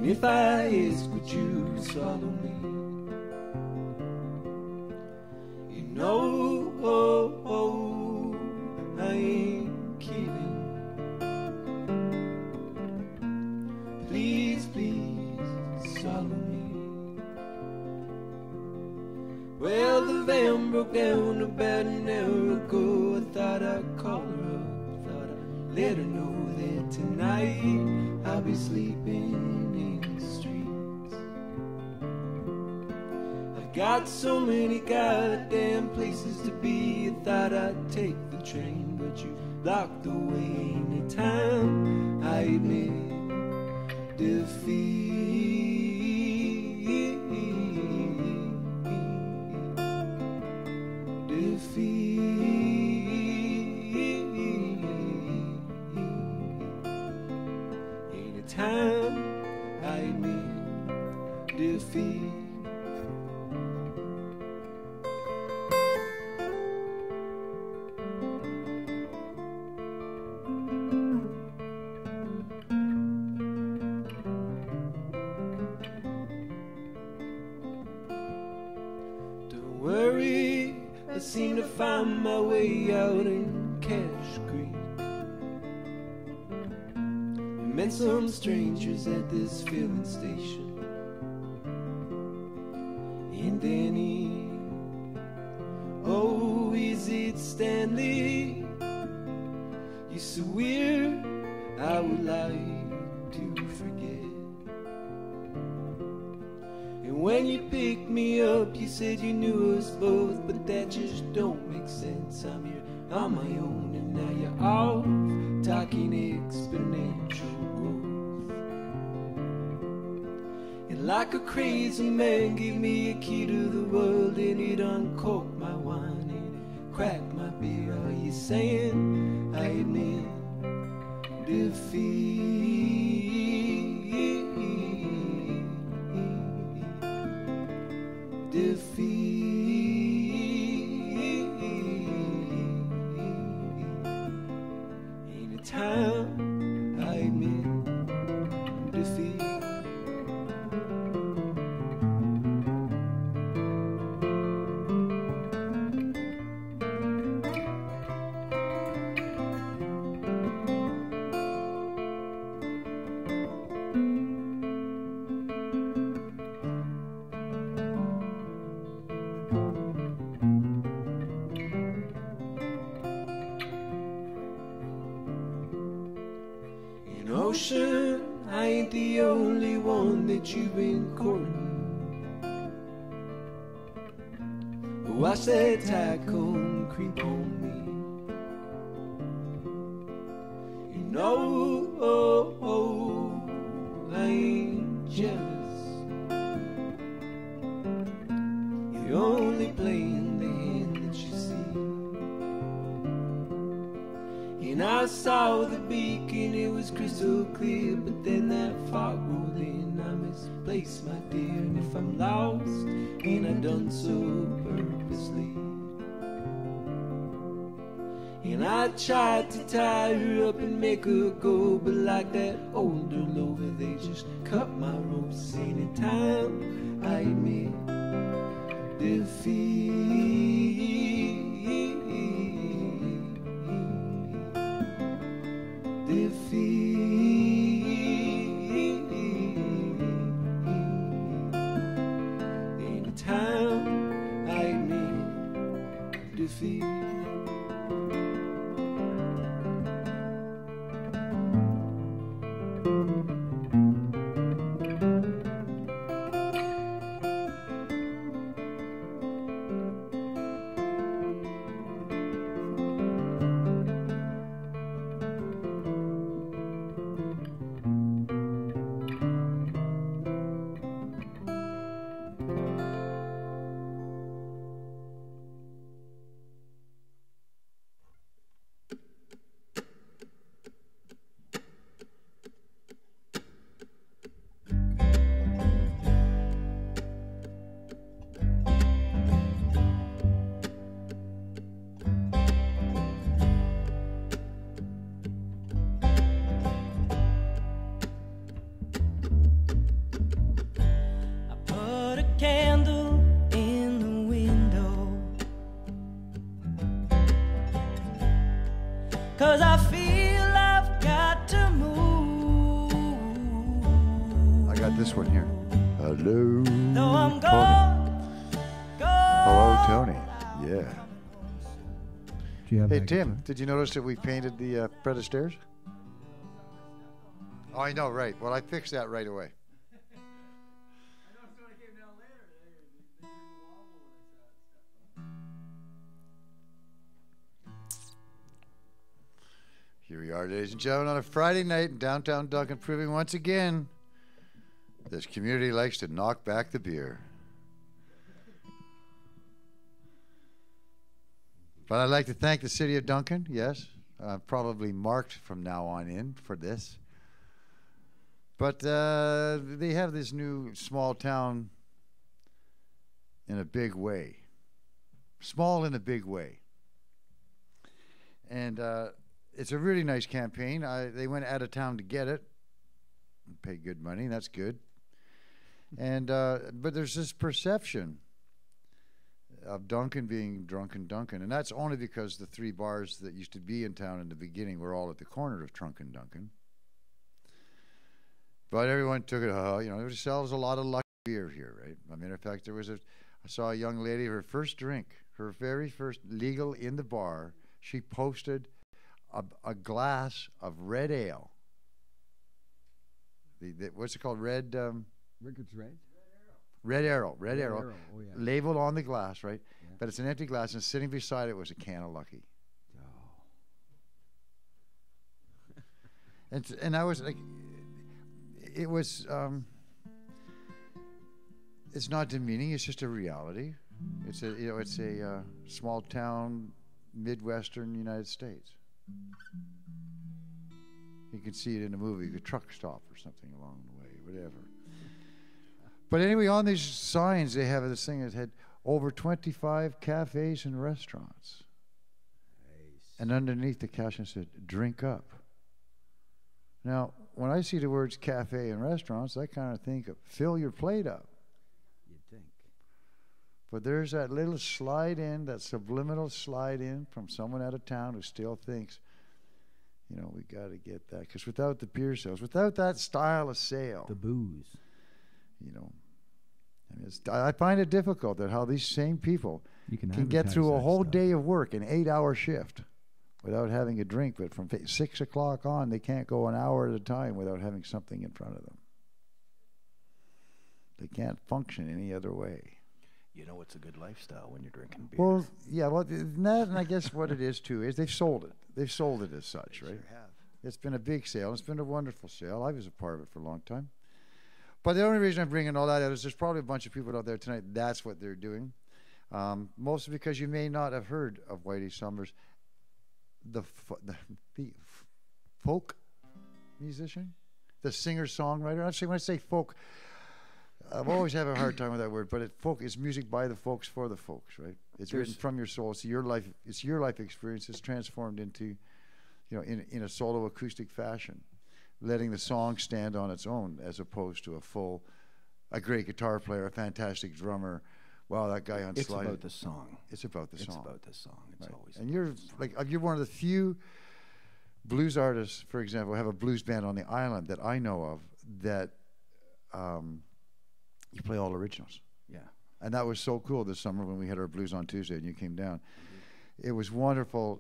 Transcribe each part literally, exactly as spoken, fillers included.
And if I ask, would you swallow me? You know, oh, oh, I ain't kidding. Please, please, swallow me. Well, the van broke down about an hour ago. I thought I'd call her up, thought I'd let her know that tonight I'll be sleeping in the streets. I've got so many goddamn places to be. I thought I'd take the train, but you locked away anytime I admit defeat. Defeat. Anytime I admit defeat. Don't worry, I seem to find my way out in Cash Creek. I met some strangers at this filling station, and Danny, oh, is it Stanley? You're so weird, I would like to forget. And when you picked me up, you said you knew us both, but that just don't make sense. I'm here on my own, and now you're off talking exponential growth. And like a crazy man, gave me a key to the world, and it uncorked my wine, and it cracked my beer. Are you saying I admit defeat? Defeat. Anytime I admit defeat. Ocean, I ain't the only one that you've been courting. Watch that tide come creep on me. You know, oh, oh, I ain't jealous. You're only playing the hand that you see. And I saw the beacon, it was crystal clear, but then that fog rolled in. I misplaced, my dear, and if I'm lost, and I done so purposely. And I tried to tie her up and make her go, but like that older lover, they just cut my ropes. Anytime I admit defeat. Defeat. Anytime I admit defeat. feel I've got to move. I got this one here. Hello, Though I'm Tony. gone, gone. Hello, Tony. Yeah. Do you have Hey, that Tim, guitar? did you notice that we painted the uh, Fred Astaires? Oh, I know, right. Well, I fixed that right away. Here we are, ladies and gentlemen, on a Friday night in downtown Duncan, proving once again this community likes to knock back the beer. But I'd like to thank the city of Duncan, yes. Uh, probably marked from now on in for this. But uh, they have this new small town in a big way. Small in a big way. And uh, it's a really nice campaign. I, they went out of town to get it. Pay good money, that's good. And uh, but there's this perception of Duncan being drunken Duncan, and that's only because the three bars that used to be in town in the beginning were all at the corner of Drunken Duncan. But everyone took it, uh, you know, there sells a lot of lucky beer here, right? I mean, in fact, there was a, I saw a young lady, her first drink, her very first legal in the bar, she posted a, a glass of red ale. The, the, what's it called? Red... Um, Ricketts Red? Red Arrow, Red, Red Arrow, Arrow, oh, yeah. labeled on the glass, right? Yeah. But it's an empty glass, and sitting beside it was a can of Lucky. Oh. And and I was like, it was, um, it's not demeaning. It's just a reality. It's a you know it's a uh, small town, Midwestern United States. You can see it in a movie, a truck stop or something along the way, whatever. But anyway, on these signs, they have this thing that had over twenty-five cafes and restaurants. Nice. And underneath the caption said, drink up. Now, when I see the words cafe and restaurants, I kind of think of fill your plate up. You'd think. But there's that little slide in, that subliminal slide in from someone out of town who still thinks, you know, we got to get that. Because without the beer sales, without that style of sale, The booze. you know, I, mean, it's, I find it difficult that how these same people You can, can get advertise through a that whole stuff. day of work, an eight-hour shift, without having a drink. But from fi- six o'clock on, they can't go an hour at a time without having something in front of them. They can't function any other way. You know it's a good lifestyle when you're drinking beer. Well, yeah, well, th- that, and I guess what it is too is they've sold it. They've sold it as such, They right? sure have. It's been a big sale. It's been a wonderful sale. I was a part of it for a long time. But the only reason I'm bringing all that out is there's probably a bunch of people out there tonight. That's what they're doing. Um, mostly because you may not have heard of Whitey Summers, the, fo- the, the f- folk musician, the singer-songwriter. Actually, when I say folk, I've always had a hard time with that word. But it, folk is music by the folks for the folks, right? It's There's- written from your soul. It's your life. It's your life experience. It's transformed into, you know, in in a solo acoustic fashion, letting the song stand on its own as opposed to a full, a great guitar player, a fantastic drummer. Wow, that guy on It's slide. about the song. It's about the It's song. about the song. It's Right. always And about you're the song. like uh, you're one of the few blues artists, for example, have a blues band on the island that I know of that um, you play all originals. Yeah. And that was so cool this summer when we had our Blues on Tuesday and you came down. It was wonderful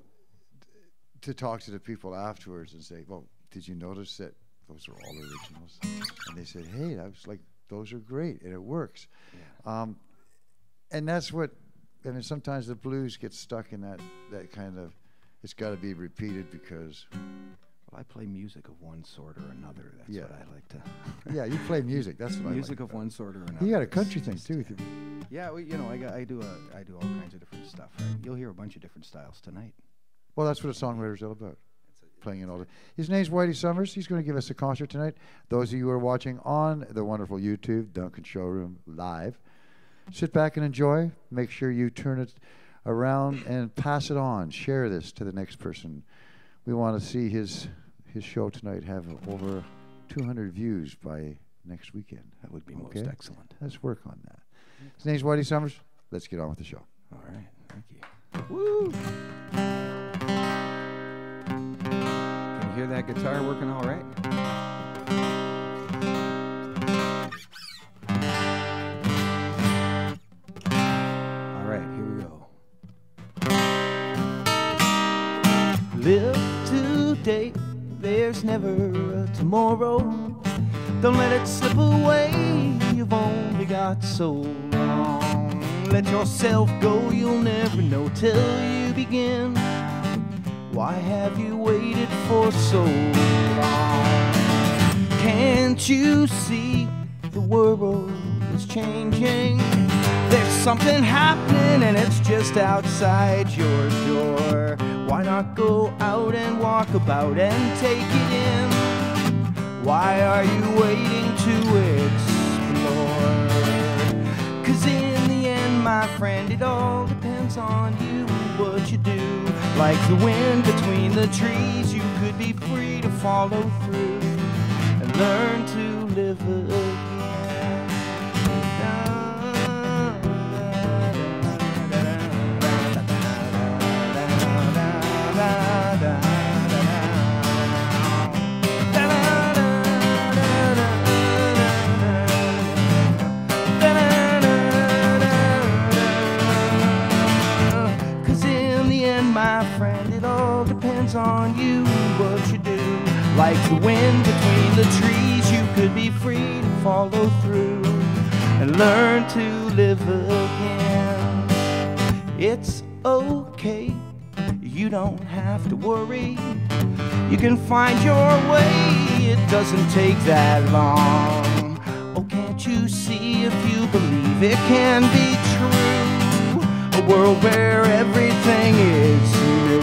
to talk to the people afterwards and say, well, did you notice that those are all originals? And they said, hey, I was like, those are great and it works. Yeah. Um, and that's what, I mean, sometimes the blues get stuck in that, that kind of, it's got to be repeated because, Well, I play music of one sort or another. That's Yeah. what I like to. yeah, you play music. That's what music I like of about one it. sort or another. You got a country thing too. with your- Yeah, well, you know, I got, I do a, I do all kinds of different stuff. Right? You'll hear a bunch of different styles tonight. Well, that's what a songwriter's all about. Playing it all day. His name's Whitey Summers. He's going to give us a concert tonight. Those of you who are watching on the wonderful YouTube, Duncan Showroom Live, sit back and enjoy. Make sure you turn it around and pass it on. Share this to the next person. We want to see his his show tonight have over two hundred views by next weekend. That would be Okay? most excellent. Let's work on that. His name's Whitey Summers. Let's get on with the show. All right. Thank you. Woo! hear that guitar working all right? All right, here we go. Live today, there's never a tomorrow. Don't let it slip away, you've only got so long. Let yourself go, you'll never know till you begin. Why have you waited for so long? Can't you see the world is changing? There's something happening and it's just outside your door. Why not go out and walk about and take it in? Why are you waiting to explore? 'Cause in the end, my friend, it all depends on you, what you do. Like the wind between the trees, you could be free to follow through and learn to live again. On you, what you do. Like the wind between the trees, you could be free to follow through and learn to live again. It's okay, you don't have to worry. You can find your way, it doesn't take that long. Oh, can't you see if you believe it can be true? A world where everything is new.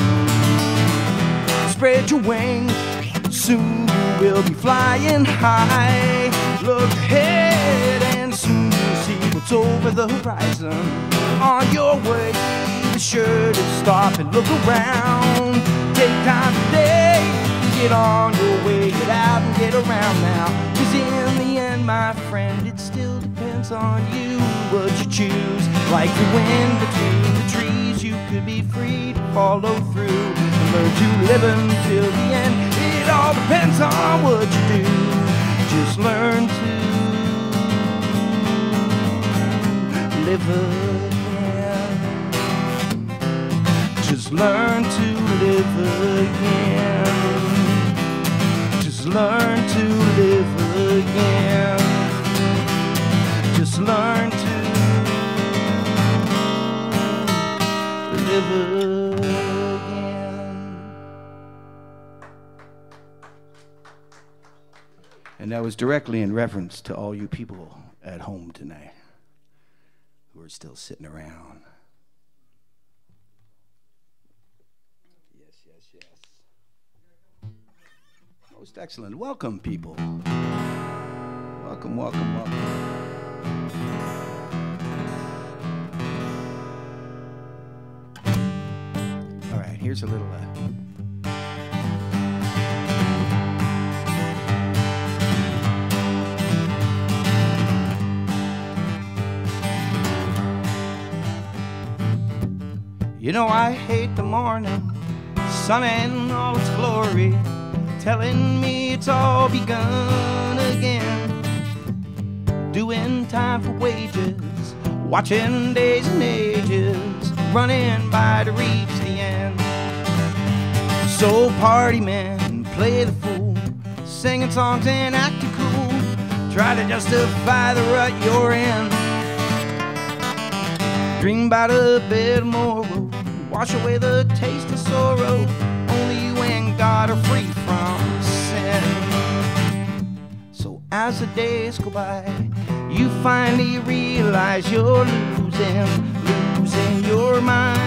Spread your wings, soon you will be flying high. Look ahead and soon you'll see what's over the horizon. On your way, be sure to stop and look around. Take time today, get on your way, get out and get around now. 'Cause in the end, my friend, it still depends on you, what you choose. Like the wind between the trees, you could be free to follow through. Learn to live until the end. It all depends on what you do. Just learn to live again. Just learn to live again. Just learn to live again. Just learn to live again. And that was directly in reference to all you people at home tonight who are still sitting around. Yes, yes, yes. Most excellent. Welcome, people. Welcome, welcome, welcome. All right, here's a little... Uh, You know I hate the morning, sun in all its glory, telling me it's all begun again. Doing time for wages, watching days and ages, running by to reach the end. So party men, play the fool, singing songs and acting cool, try to justify the rut you're in. Dream about a better tomorrow, wash away the taste of sorrow. Only you and God are free from sin. So as the days go by, you finally realize you're losing, losing your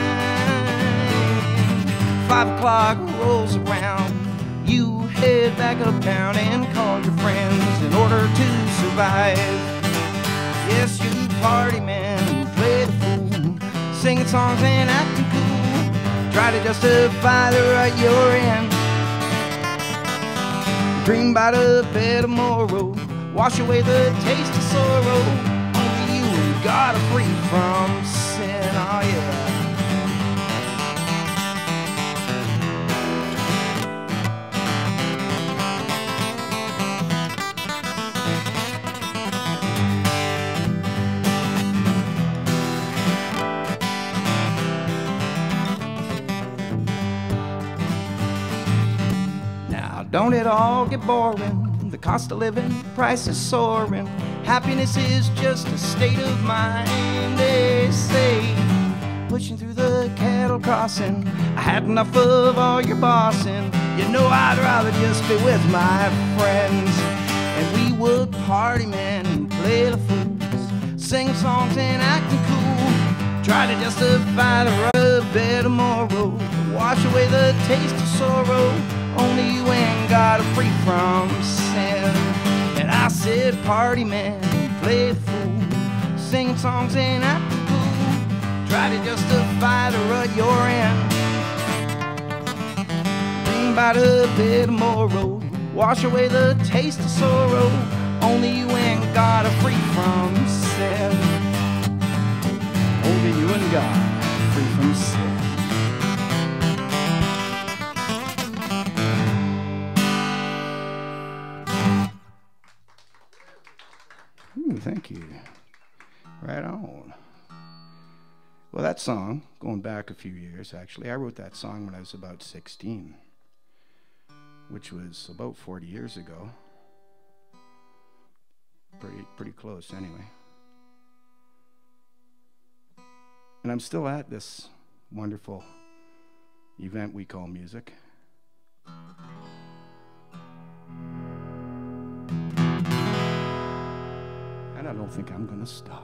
mind. Five o'clock rolls around, you head back uptown and call your friends in order to survive. Yes, you party men, play the fool, singing songs and acting cool, try to justify the rut you're in. Dream about a better tomorrow, wash away the taste of sorrow. Only you and God are free from sin, oh yeah. don't it all get boring? The cost of living, price is soaring. Happiness is just a state of mind, they say. Pushing through the cattle crossing, I had enough of all your bossing. You know I'd rather just be with my friends. And we would party, man, and play the fools, sing songs and acting cool. Try to justify the road, better tomorrow, wash away the taste of sorrow. Only you ain't got a free from sin. And I said, party man, play the fool, sing songs and acting cool. Try to justify the rut you're in. Bring by the bed tomorrow, wash away the taste of sorrow. Only you ain't got a free from sin. Only you and God free from sin. Ooh, thank you. Right on. Well, that song, going back a few years, actually, I wrote that song when I was about sixteen, which was about forty years ago. Pretty, pretty close, anyway. And I'm still at this wonderful event we call music. And I don't think I'm gonna stop.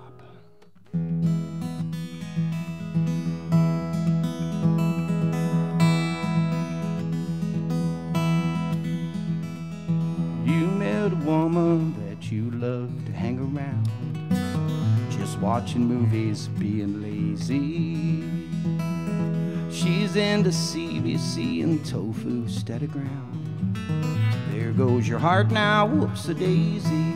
You met a woman that you loved to hang around, just watching movies, being lazy. She's into C B C and tofu steady ground. There goes your heart now, whoops-a-daisy.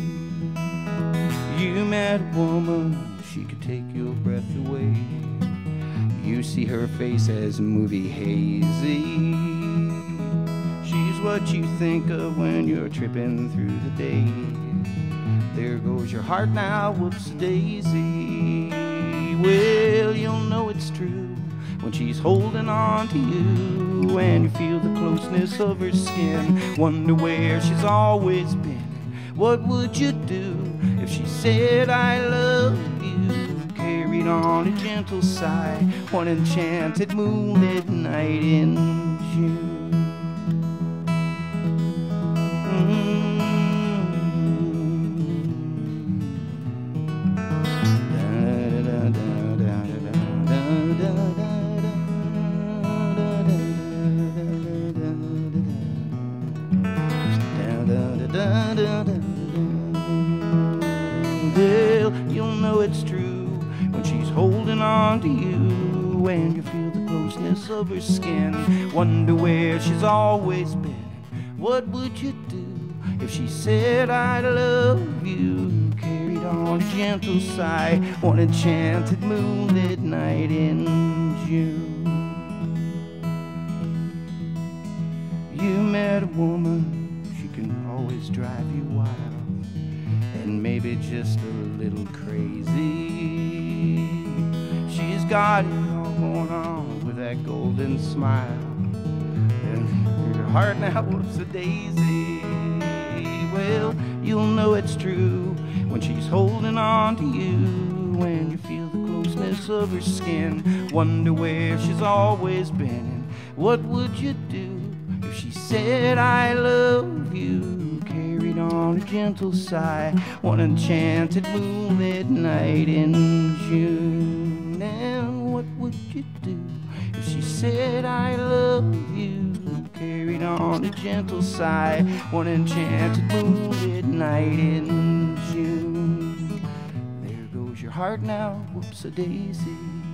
You met a woman, she could take your breath away. You see her face as movie hazy. She's what you think of when you're tripping through the day. There goes your heart now, whoops-a-daisy. Well, you'll know it's true when she's holding on to you, and you feel the closeness of her skin. Wonder where she's always been. What would you do if she said I love you? Carried on a gentle sigh, one enchanted moonlit night in June. Well, you'll know it's true when she's holding on to you, and you feel the closeness of her skin. Wonder where she's always been. What would you do if she said I love you? Carried on a gentle sigh, one enchanted moonlit night in June. You met a woman, she can always drive you wild, and maybe just a little crazy. She's got it all going on with that golden smile, and your heart now whoops a daisy. Well, you'll know it's true when she's holding on to you, when you feel the closeness of her skin. Wonder where she's always been, and what would you do if she said I love you? Carried on a gentle sigh, one enchanted moonlit night in June. And what would you do if she said I love you? Carried on a gentle sigh, one enchanted moonlit night in June. There goes your heart now, whoops-a-daisy.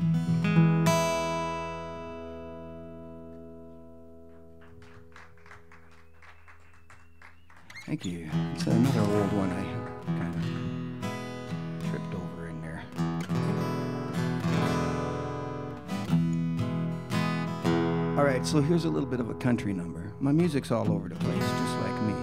Thank you. It's another old one I kind of tripped over in there. All right, so here's a little bit of a country number. My music's all over the place, just like me.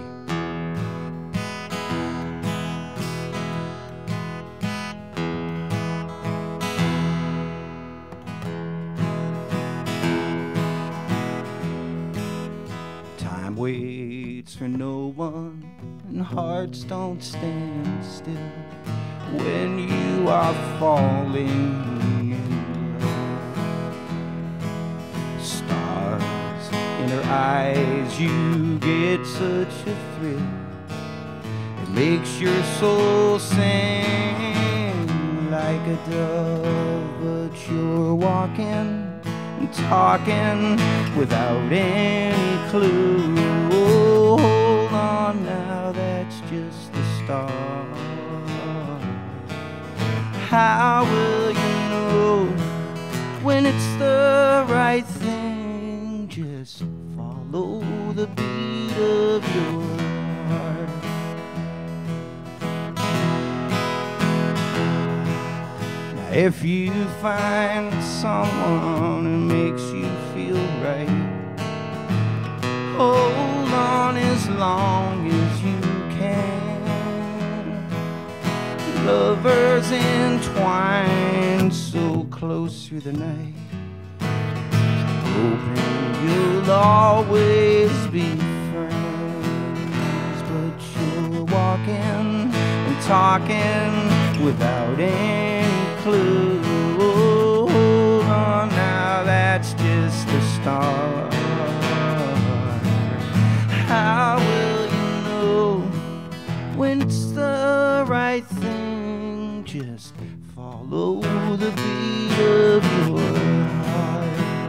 Time waits for no one, and hearts don't stand still when you are falling in love. Stars in her eyes, you get such a thrill. It makes your soul sing like a dove, but you're walking and talking without any clue. Oh, hold on now, that's just the start. How will you know when it's the right thing? Just follow the beat of your heart. If you find someone who makes you feel right, hold on as long as you can. Lovers entwined so close through the night, hoping you'll always be friends. But you're walking and talking without any clue. Hold on now, that's just the start. How will you know when it's the right thing? Just follow the beat of your heart.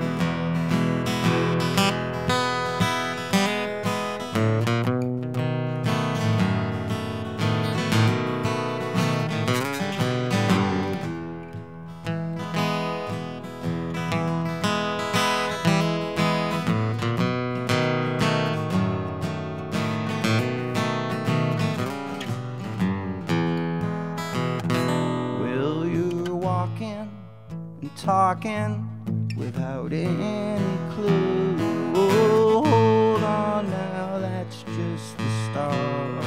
Talking without any clue. Oh, hold on now, that's just the start.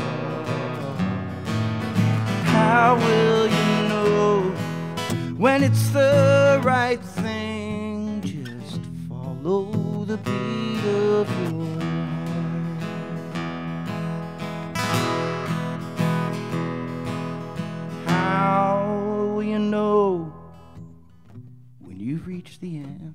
How will you know when it's the right thing? Just follow the beat of your heart. How will you know you've reached the end?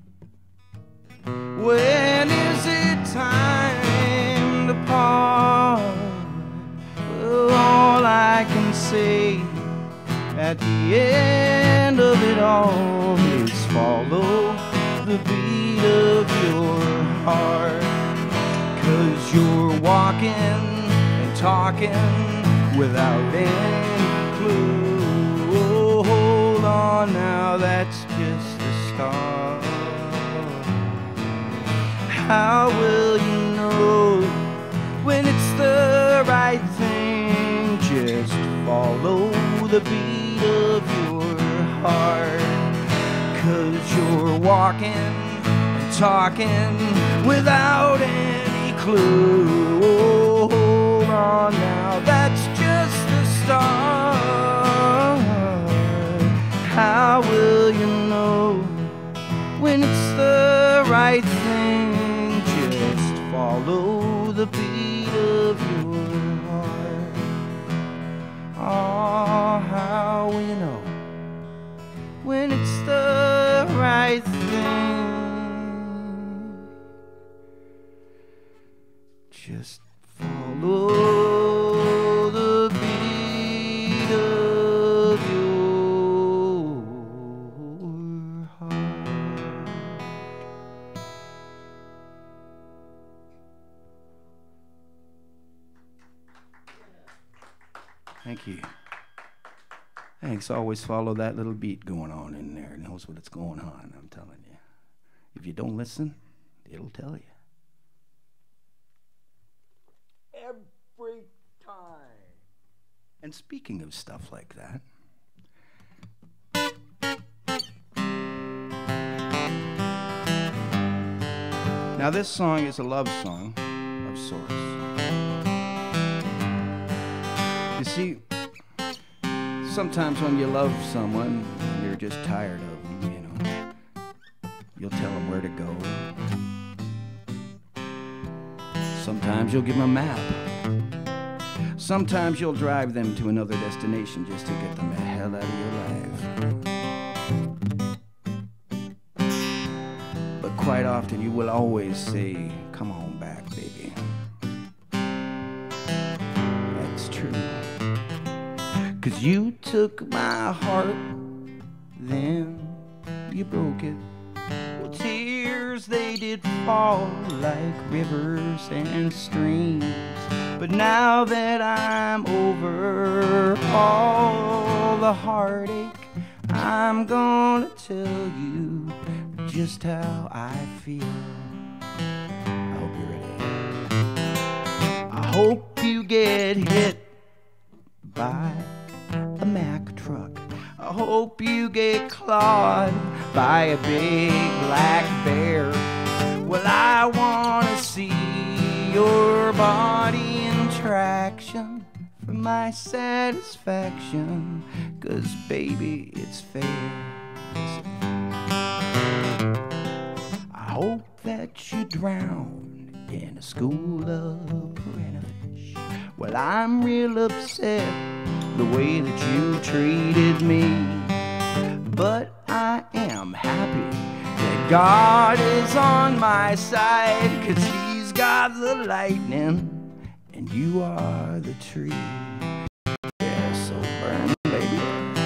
When is it time to part? Well, all I can say at the end of it all is follow the beat of your heart. 'Cause you're walking and talking without any clue. Oh, hold on now, that's just start. How will you know when it's the right thing? Just follow the beat of your heart. 'Cause you're walking and talking without any clue. Oh, hold on now, that's just the start. How will you know when it's the right thing? Just follow the beat of your heart. Oh, how will you know when it's the right thing? Just follow the beat of your heart. Thank you. Thanks. Always follow that little beat going on in there. It knows what it's going on, I'm telling you. If you don't listen, it'll tell you. Every time. And speaking of stuff like that, now this song is a love song of sorts. You see, sometimes when you love someone, you're just tired of them, you know. You'll tell them where to go. Sometimes you'll give them a map. Sometimes you'll drive them to another destination just to get them the hell out of your life. But quite often you will always say, come on back, baby. That's true. 'Cause you took my heart, then you broke it. Well, tears, they did fall like rivers and streams. But now that I'm over all the heartache, I'm gonna tell you just how I feel. I hope you're ready. I hope you get hit by a Mack truck. I hope you get clawed by a big black bear. Well, I wanna see your body in traction for my satisfaction, 'cause baby, it's fair. I hope that you drown in a school of piranha fish. Well, I'm real upset the way that you treated me, but I am happy that God is on my side, 'cause he's got the lightning and you are the tree. Yeah, so burn, baby.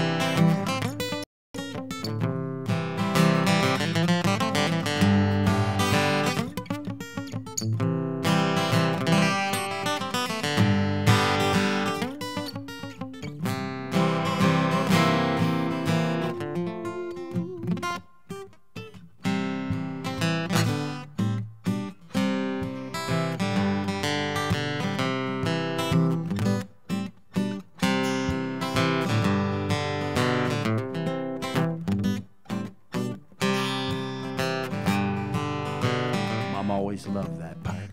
Always love that part.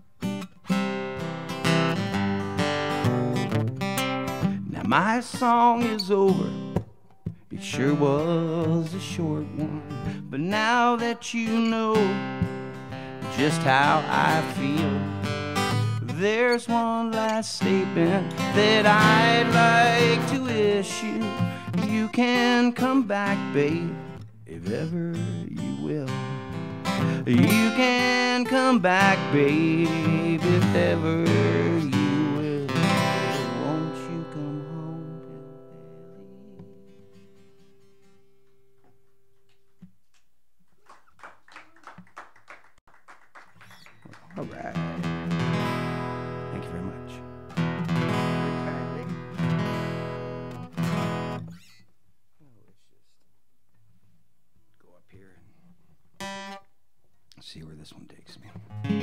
Now my song is over. It sure was a short one, but now that you know just how I feel, there's one last statement that I'd like to issue. You can come back, babe, if ever you will. You can come back, babe, if ever you will. Won't you come home, Bill Bailey? All right. Thank you very much. See where this one takes me.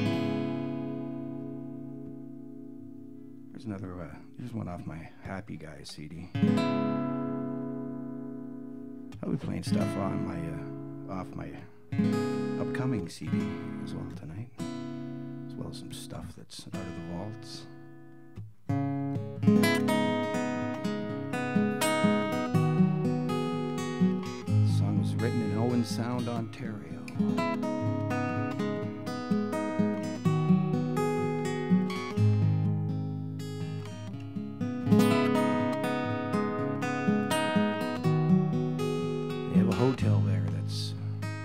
There's another, uh, here's one off my Happy Guys C D. I'll be playing stuff on my, uh, off my upcoming C D as well tonight, as well as some stuff that's out of the vaults. The song was written in Owen Sound, Ontario. Hotel there that's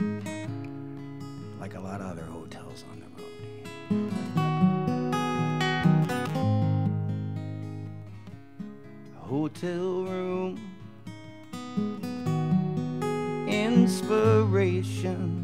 like a lot of other hotels on the road. A hotel room, inspiration,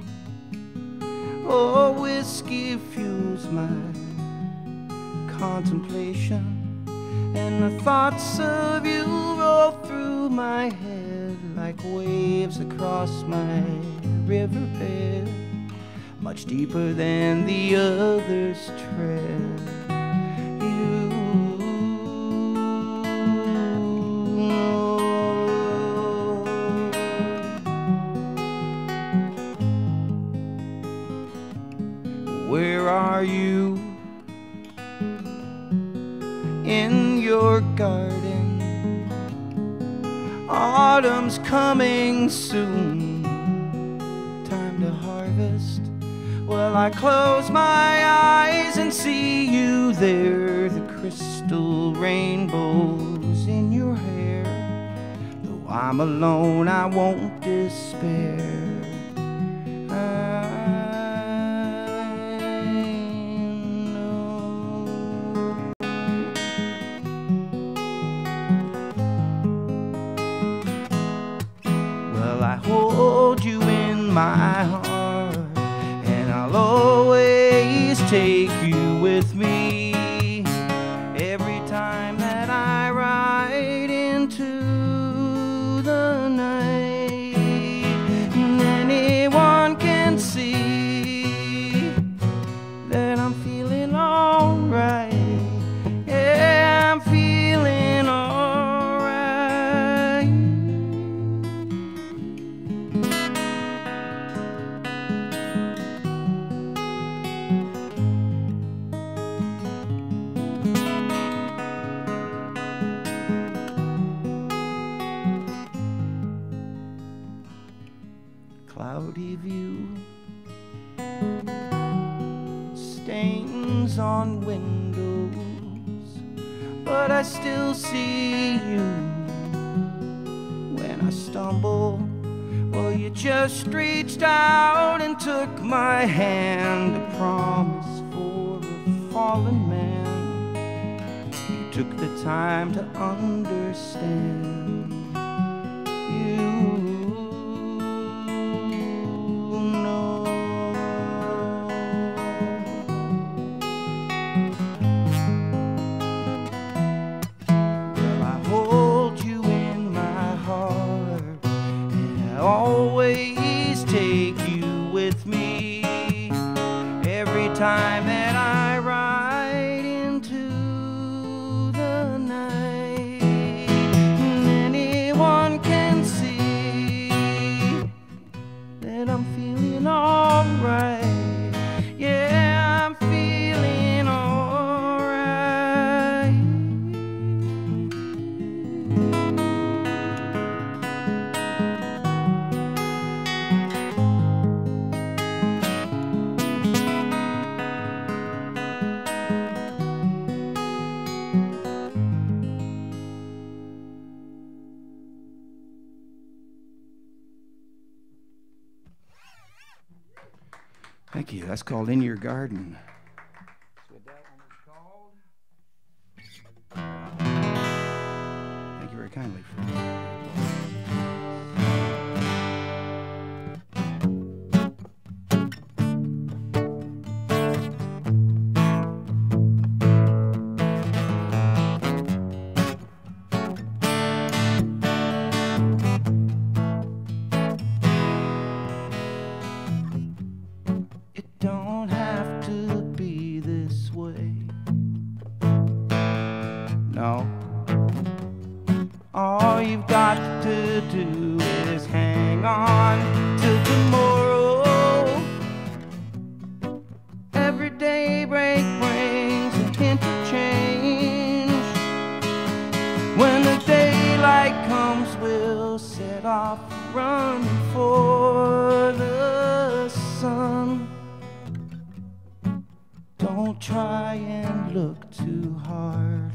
oh, whiskey fuels my contemplation, and the thoughts of you roll through my head like waves across my riverbed, much deeper than the others tread. You know. Where are you in your garden? Autumn's coming soon, time to harvest. Well, I close my eyes and can see you there, the crystal rainbows in your hair. Though I'm alone, I won't despair. Hold you in my heart, and I'll always take you with me every time that I ride into the night. And anyone can see that I'm feeling alright. Yeah, I'm feeling alright. Cloudy view, stains on windows, but I still see you when I stumble. Well, you just reached out and took my hand, a promise for a fallen man. You took the time to understand. You always take you with me every time that I ride into the night. And anyone can see that I'm feeling alright. Yeah, I'm feeling alright. Thank you. That's called In Your Garden. That's what that one is called. Thank you very kindly for that. Don't have to be this way. No. All you've got to do is hang on till tomorrow. Every daybreak brings a hint of change. When the daylight comes, we'll set off running for the sun. Don't try and look too hard.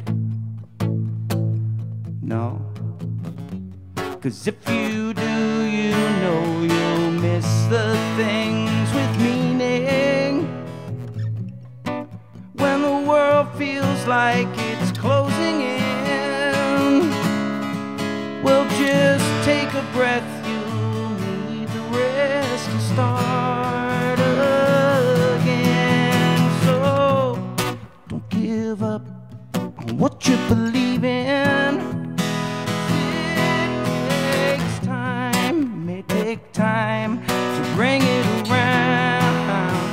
No. 'Cause if you do, you know you'll miss the things with meaning. When the world feels like it's closing in, well, just take a breath. You'll need the rest to start again. So don't give up on what you believe in. It takes time, it may take time to bring it around.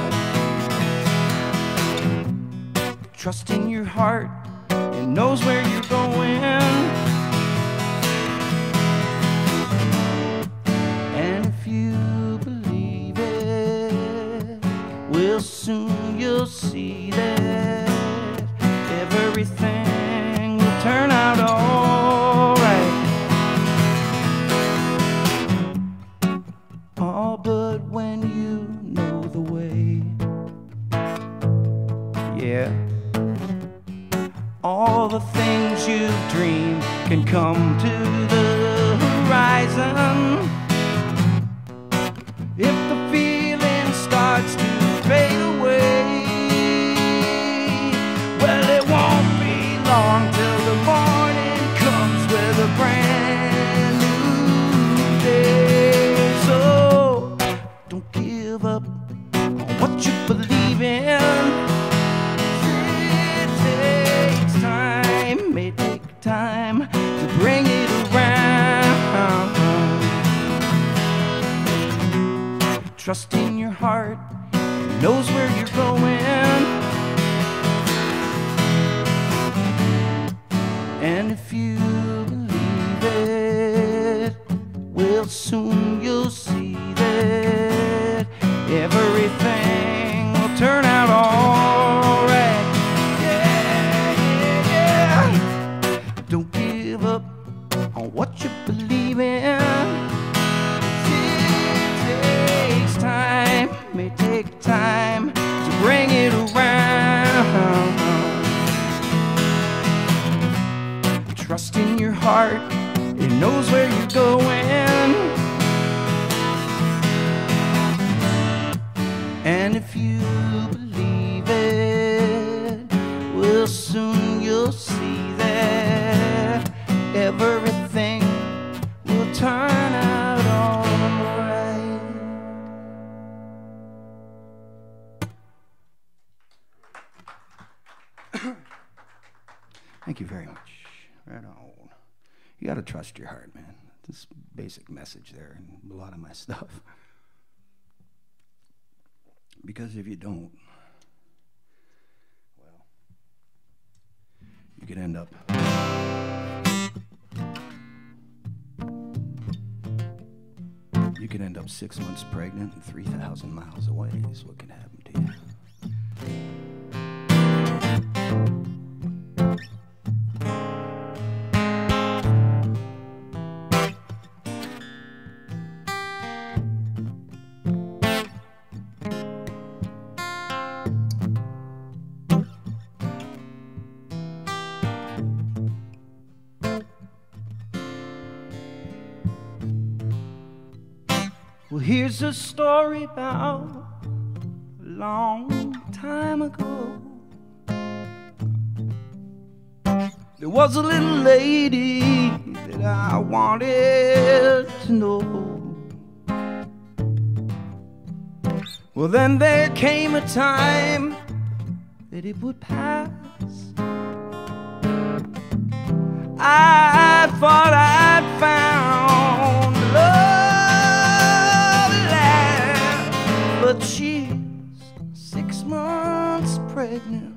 Trust in your heart, it knows where you're going. And if you believe it, well, soon you'll see that everything will turn out all right. All but when you know the way. yeah. All the things you've dreamed can come to the horizon. If the feeling starts to fade away, well, it won't be long till the morning comes with a brand new day. So don't give up on what you believe in. It takes time, may take time to bring it around. Trust in your heart, it knows where you're going. And if you believe it, well, soon you'll see that everything will turn out all right. Yeah, yeah, yeah. Don't give up on what you believe in. Time, may take time to bring it around. Trust in your heart, it knows where you're going. And if you believe it, well, soon you'll see that everything will turn out all right. Thank you very much. Right on. You got to trust your heart, man. This basic message there and a lot of my stuff. Because if you don't, well, you could end up you could end up six months pregnant and three thousand miles away is what can happen to you. Well, here's a story about a long time ago. There was a little lady that I wanted to know. Well, then there came a time that it would pass. I thought I'd found love at last, but she's six months pregnant,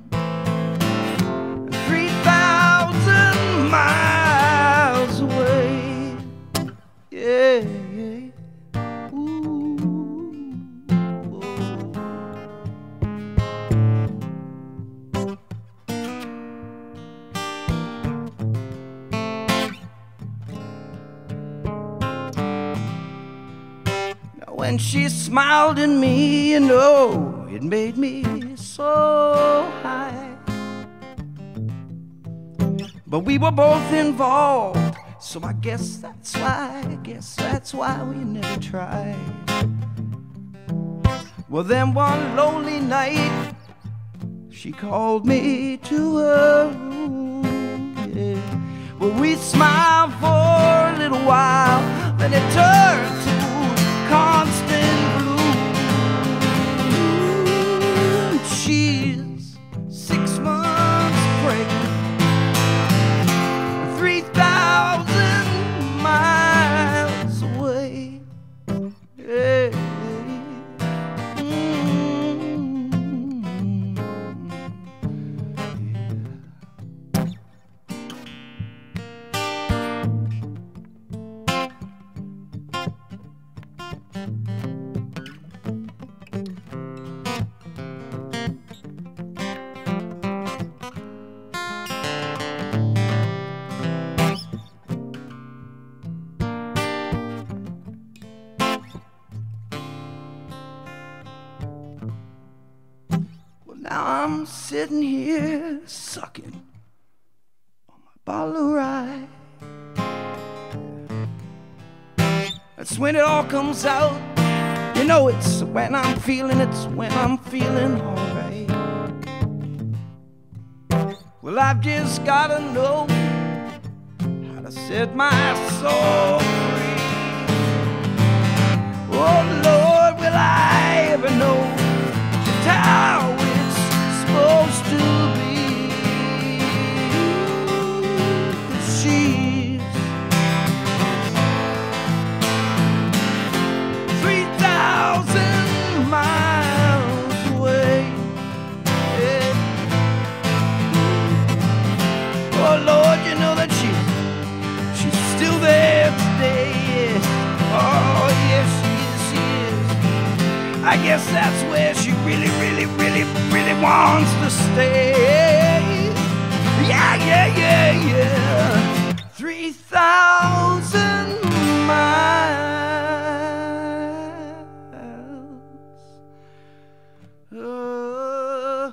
three thousand miles away. Yeah, yeah. Ooh, oh. Now when she smiled at me, you know, it made me so high. But we were both involved, so I guess that's why, I guess that's why we never tried. Well, then one lonely night, she called me to her room, yeah. Well, we smiled for a little while, then it turned to constant gloom. She's six months pregnant, three thousand miles away. Yeah. Mm. I'm sitting here sucking on my bottle of rye. That's when it all comes out. You know, it's when I'm feeling, it's when I'm feeling alright. Well, I've just gotta know how to set my soul free. Oh Lord, will I ever know just how it's supposed to be? She's three thousand miles away. Yeah. Oh Lord, you know that she, she's still there today. Yes. Oh yes, she is, she is. I guess that's where she really, really, really, really wants to stay. Yeah, yeah, yeah, yeah. Three thousand miles. Uh,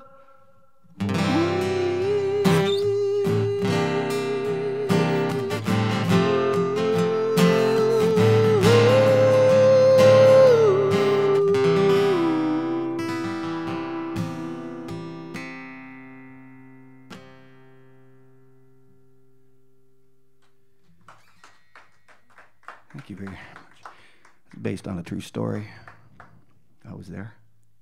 Thank you very much. It's based on a true story. I was there.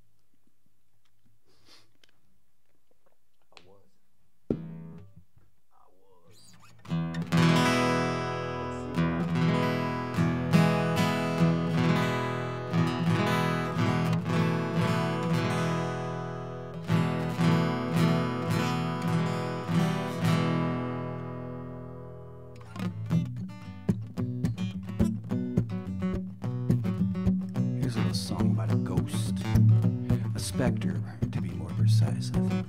Here's a little song about a ghost, a specter, to be more precise, I think.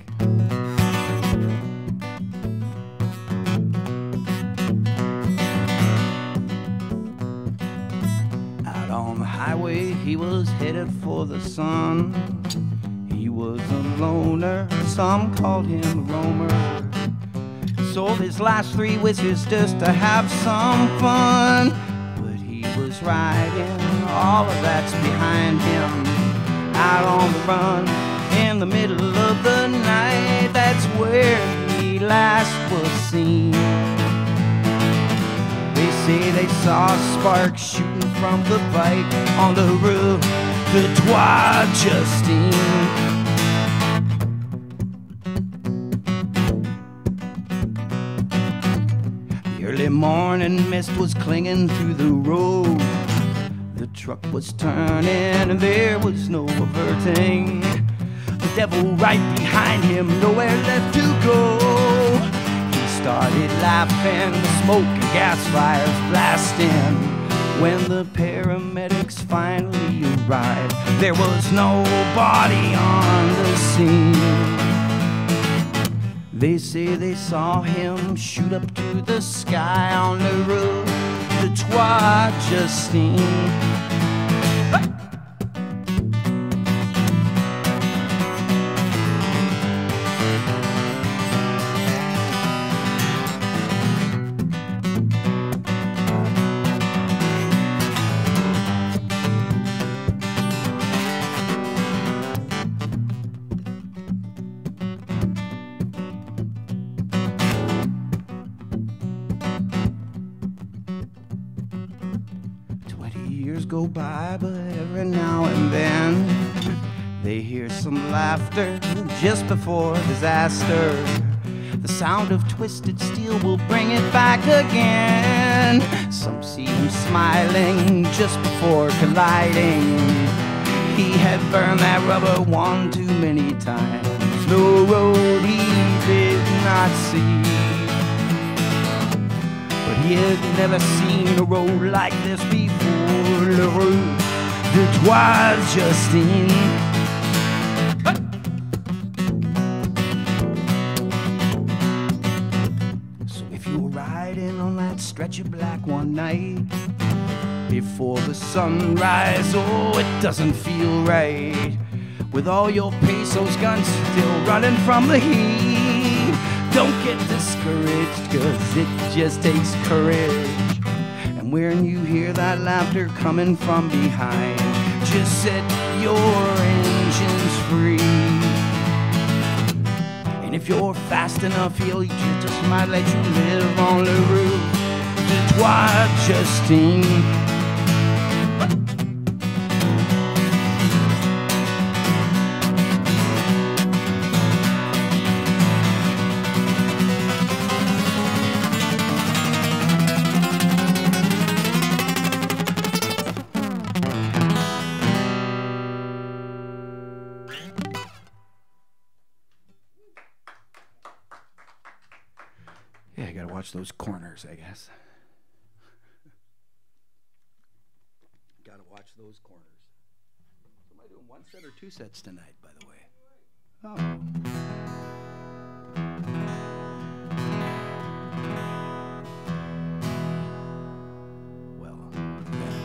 Out on the highway, he was headed for the sun. He was a loner, some called him a roamer. Sold his last three wishes just to have some fun. But he was riding, all of that's behind him. Out on the run, in the middle of the night, that's where he last was seen. They say they saw sparks shooting from the bike on the roof, the Trois Justine. The early morning mist was clinging through the road. The truck was turning and there was no averting. The devil right behind him, nowhere left to go. He started laughing, the smoke and gas fires blasting. When the paramedics finally arrived, there was nobody on the scene. They say they saw him shoot up to the sky on the roof, the Trois Justine. Years go by, but every now and then they hear some laughter just before disaster. The sound of twisted steel will bring it back again. Some see him smiling just before colliding. He had burned that rubber one too many times. No road he did not see. But he had never seen a road like this before. Le Roux de Trois Justine. So if you were riding on that stretch of black one night before the sunrise, oh, it doesn't feel right. with all your pesos guns still running from the heat. Don't get discouraged, cause it just takes courage. And when you hear that laughter coming from behind, just set your engines free. And if you're fast enough, he'll just might let you live on the roof. That's why Justine. Yeah, you gotta watch those corners, I guess. Gotta watch those corners. So am I doing one set or two sets tonight, by the way? Oh. Well, yeah.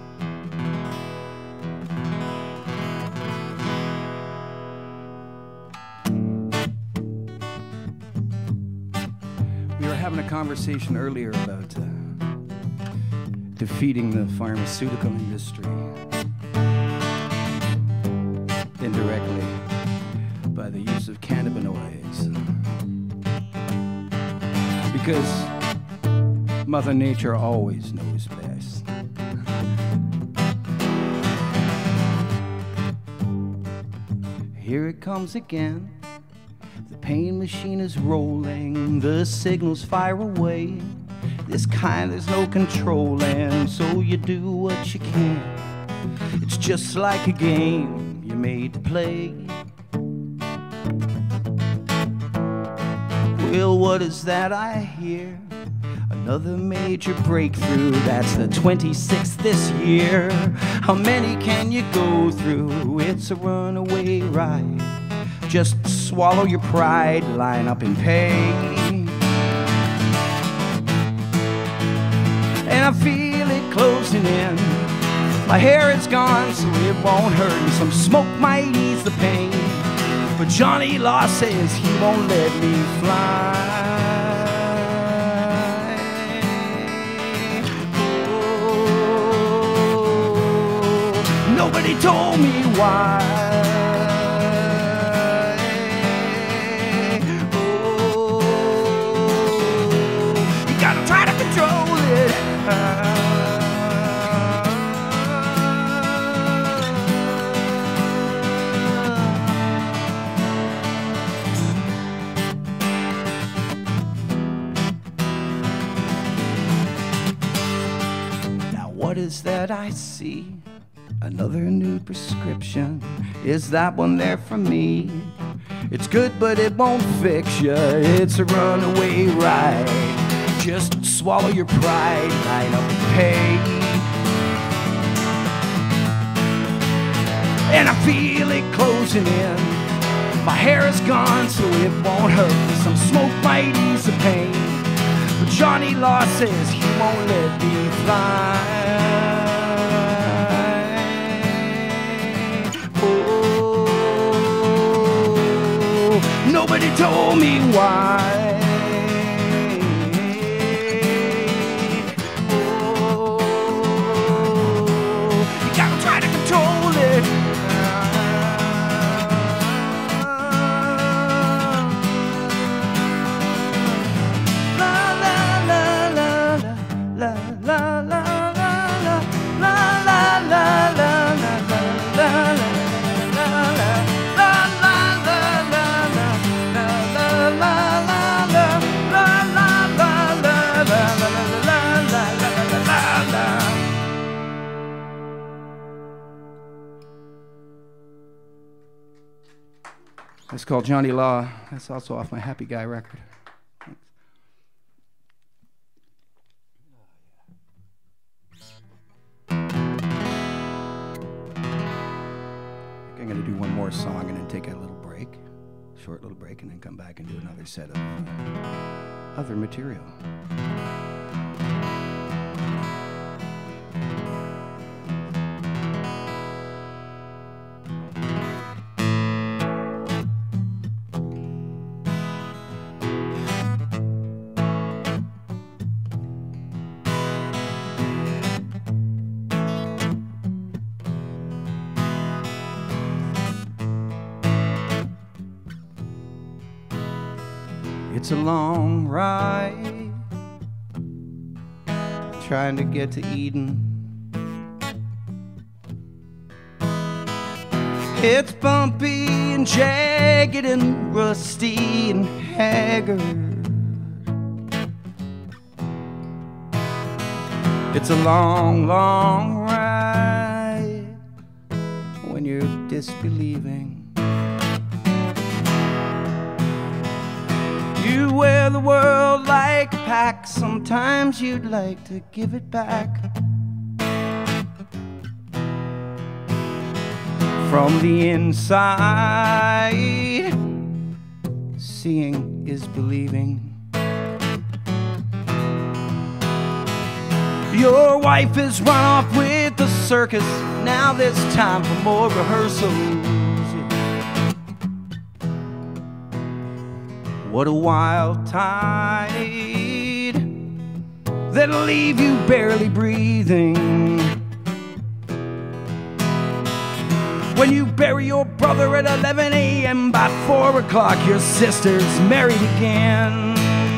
We were having a conversation earlier about uh, defeating the pharmaceutical industry indirectly by the use of cannabinoids. Because Mother Nature always knows best. Here it comes again. The pain machine is rolling, the signals fire away. This kind there's no controlling, so you do what you can. It's just like a game you're made to play. Well, what is that I hear? Another major breakthrough, that's the twenty-sixth this year. How many can you go through? It's a runaway ride. Just swallow your pride, line up and pay. And I feel it closing in. My hair is gone, so it won't hurt, and some smoke might ease the pain. But Johnny Law says he won't let me fly. Oh, nobody told me why. Oh, you gotta try to control it. What is that I see? Another new prescription. Is that one there for me? It's good, but it won't fix ya. It's a runaway ride. Just swallow your pride, line up and pay. And I feel it closing in. My hair is gone, so it won't hurt. Some smoke might ease the pain. But Johnny Law says he won't let me fly. Nobody told me why. Oh, you gotta try to control it. La la la la la la la la la la la la la la. It's called Johnny Law. That's also off my Happy Guy record. Thanks. I'm going to do one more song and then take a little break, short little break, and then come back and do another set of uh, other material. It's a long ride trying to get to Eden. It's bumpy and jagged and rusty and haggard. It's a long, long ride when you're disbelieving. You wear the world like a pack. Sometimes you'd like to give it back. From the inside, seeing is believing. Your wife has run off with the circus. Now there's time for more rehearsals. What a wild tide that'll leave you barely breathing. When you bury your brother at eleven A M by four o'clock, your sister's married again.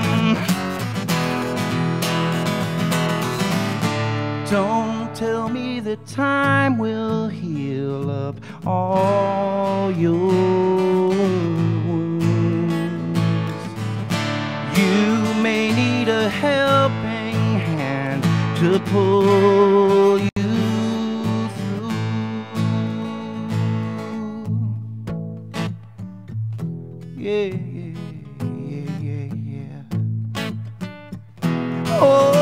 Don't tell me that time will heal up all your wounds. You may need a helping hand to pull you through. Yeah, yeah, yeah, yeah, yeah. Oh.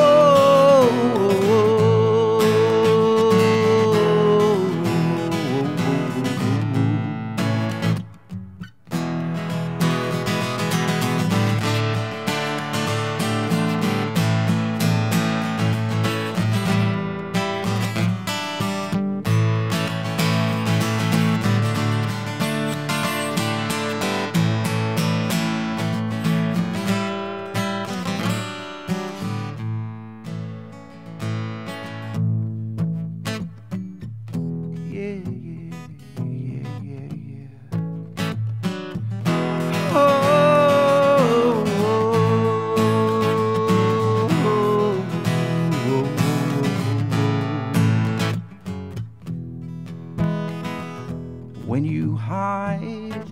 When you hide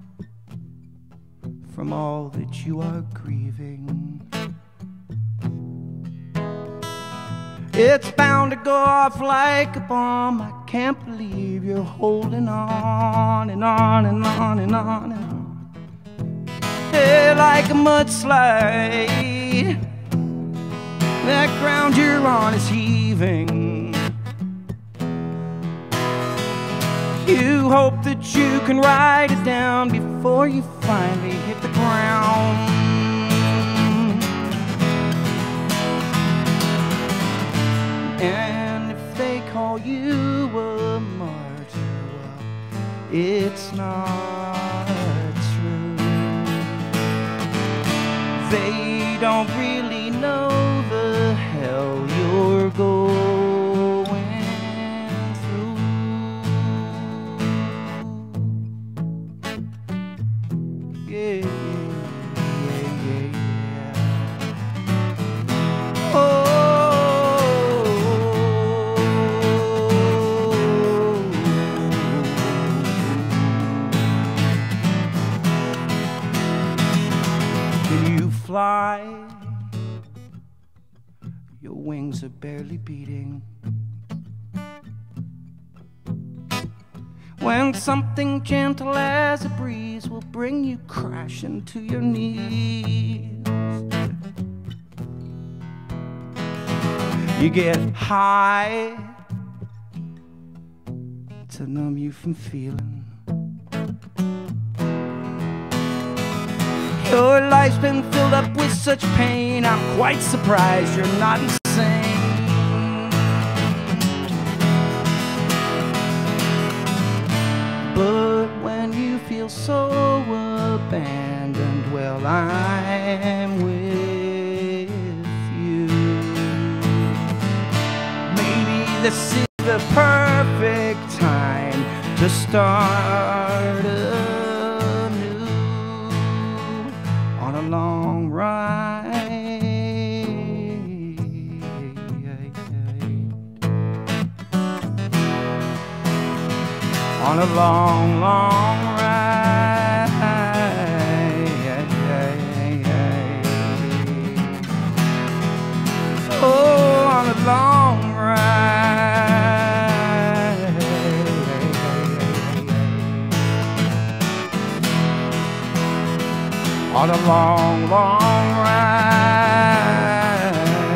from all that you are grieving, it's bound to go off like a bomb. I can't believe you're holding on and on and on and on and on. Hey, like a mudslide, that ground you're on is heaving. You hope that you can ride it down before you finally hit the ground. And if they call you a martyr, well, it's not true. They don't really know the hell you're going. Yeah, yeah, yeah, yeah. Oh, can you fly? Your wings are barely beating. When something gentle as a breeze will bring you crashing to your knees. You get high to numb you from feeling. Your life's been filled up with such pain, I'm quite surprised you're not insane. But when you feel so abandoned, well, I'm with you. Maybe this is the perfect time to start anew on a long ride. On a long, long ride. Oh, on a long ride. On a long, long ride.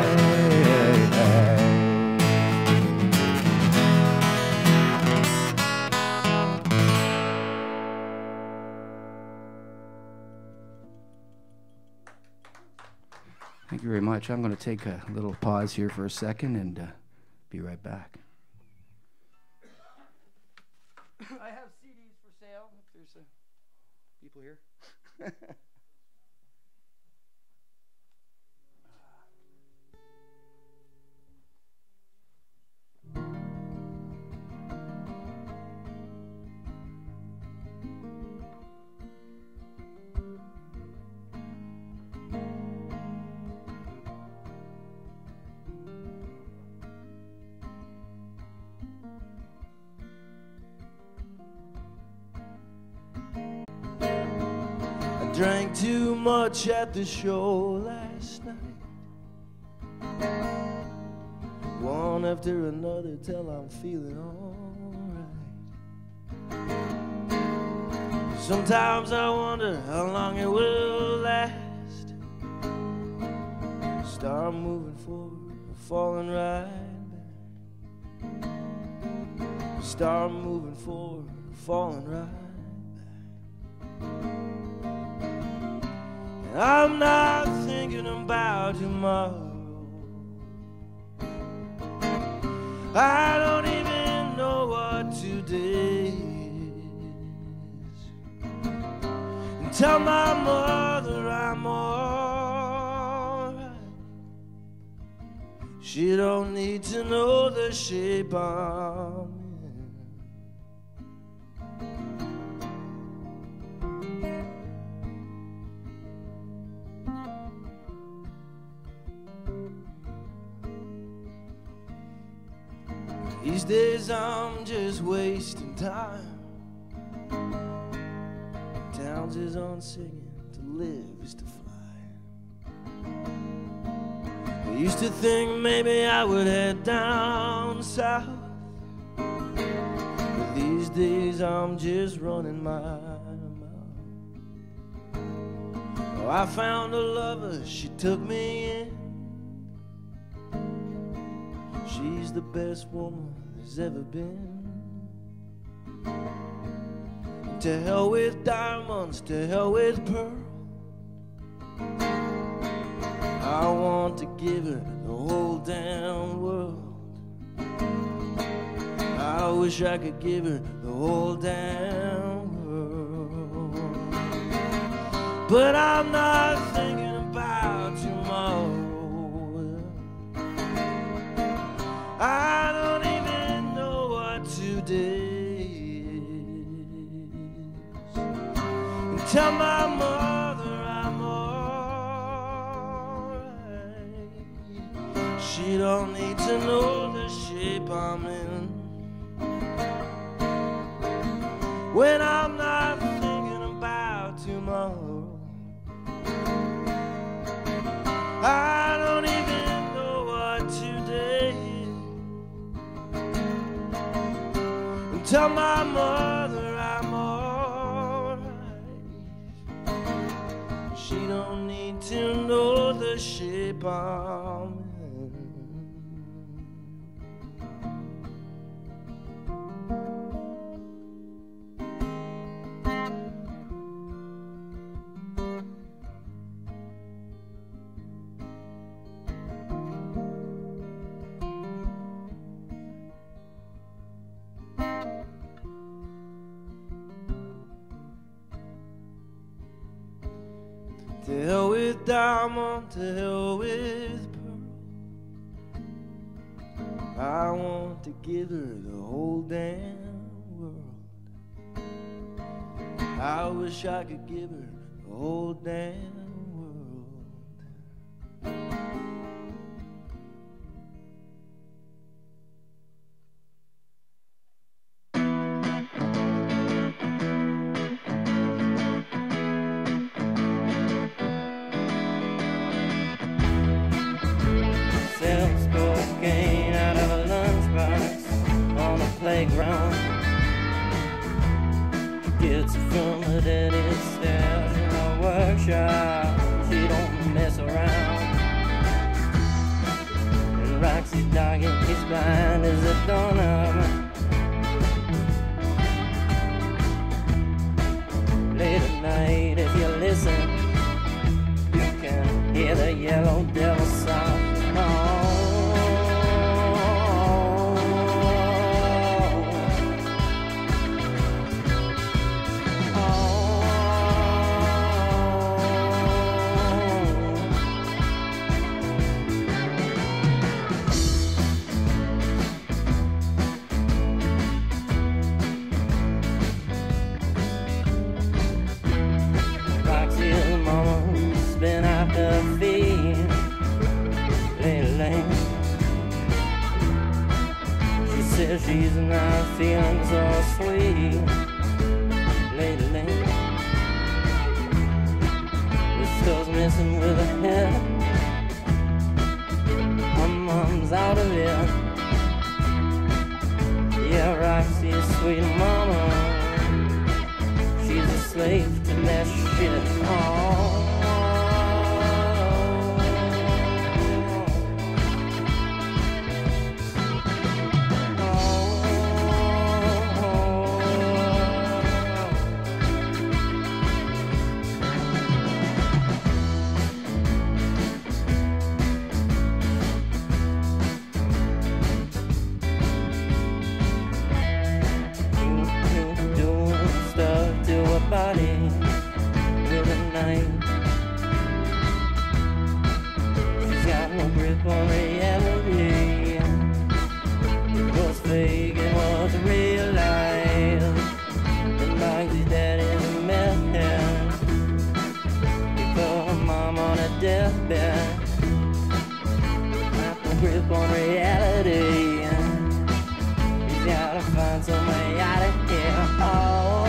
Thank you very much. I'm going to take a little pause here for a second and uh, be right back. I have C Ds for sale if there's uh, people here. Drank too much at the show last night. One after another till I'm feeling alright. Sometimes I wonder how long it will last. Start moving forward, falling right back. Start moving forward, falling right back. I'm not thinking about tomorrow. I don't even know what today is. And tell my mother I'm alright. She don't need to know the shape I'm in. These days I'm just wasting time. Towns is on singing, to live is to fly. I used to think maybe I would head down south, but these days I'm just running my mouth. Oh, I found a lover, she took me in. She's the best woman there's ever been. To hell with diamonds, to hell with pearl. I want to give her the whole damn world. I wish I could give her the whole damn world. But I'm not thinking about tomorrow. I don't even know what today is. And tell my mother I'm alright. She don't need to know the shape I'm in. When I'm not thinking about tomorrow, I don't even know what today is. Tell my mother I'm alright. She don't need to know the shape I'm in. To hell with diamond, to hell with pearl. I want to give her the whole damn world. I wish I could give her the whole damn world. child, she don't mess around. And Roxy Doggett is blind as a doorknob. Late at night, if you listen, you can hear the yellow devil sound. Oh. Been out the field lately. She says she's not feeling so sweet lately. The store's messing with her head. My mom's out of it. Yeah, Roxy's sweet mama, she's a slave to that shit. Oh. Body with a knife. She's got no grip on reality. It was fake, it was real life. And Moxie's daddy's a meth head. He put her mom on a deathbed. Got no grip on reality. He's gotta find some way out of here. Oh.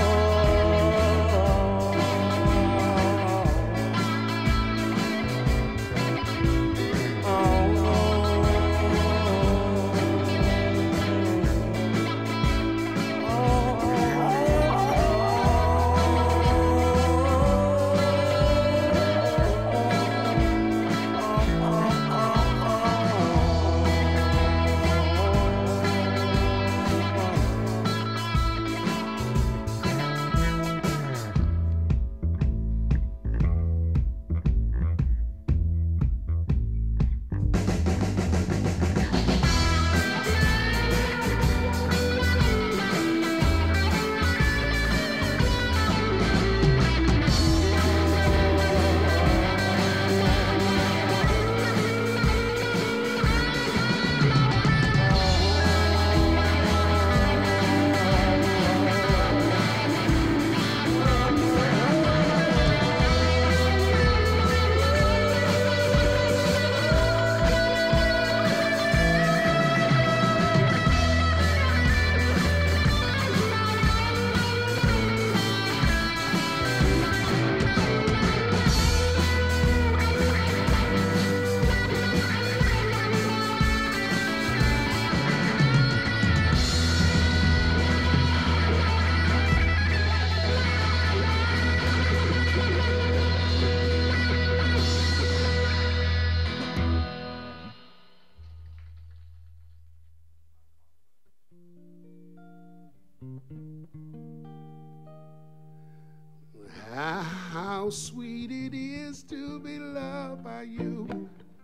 How sweet it is to be loved by you.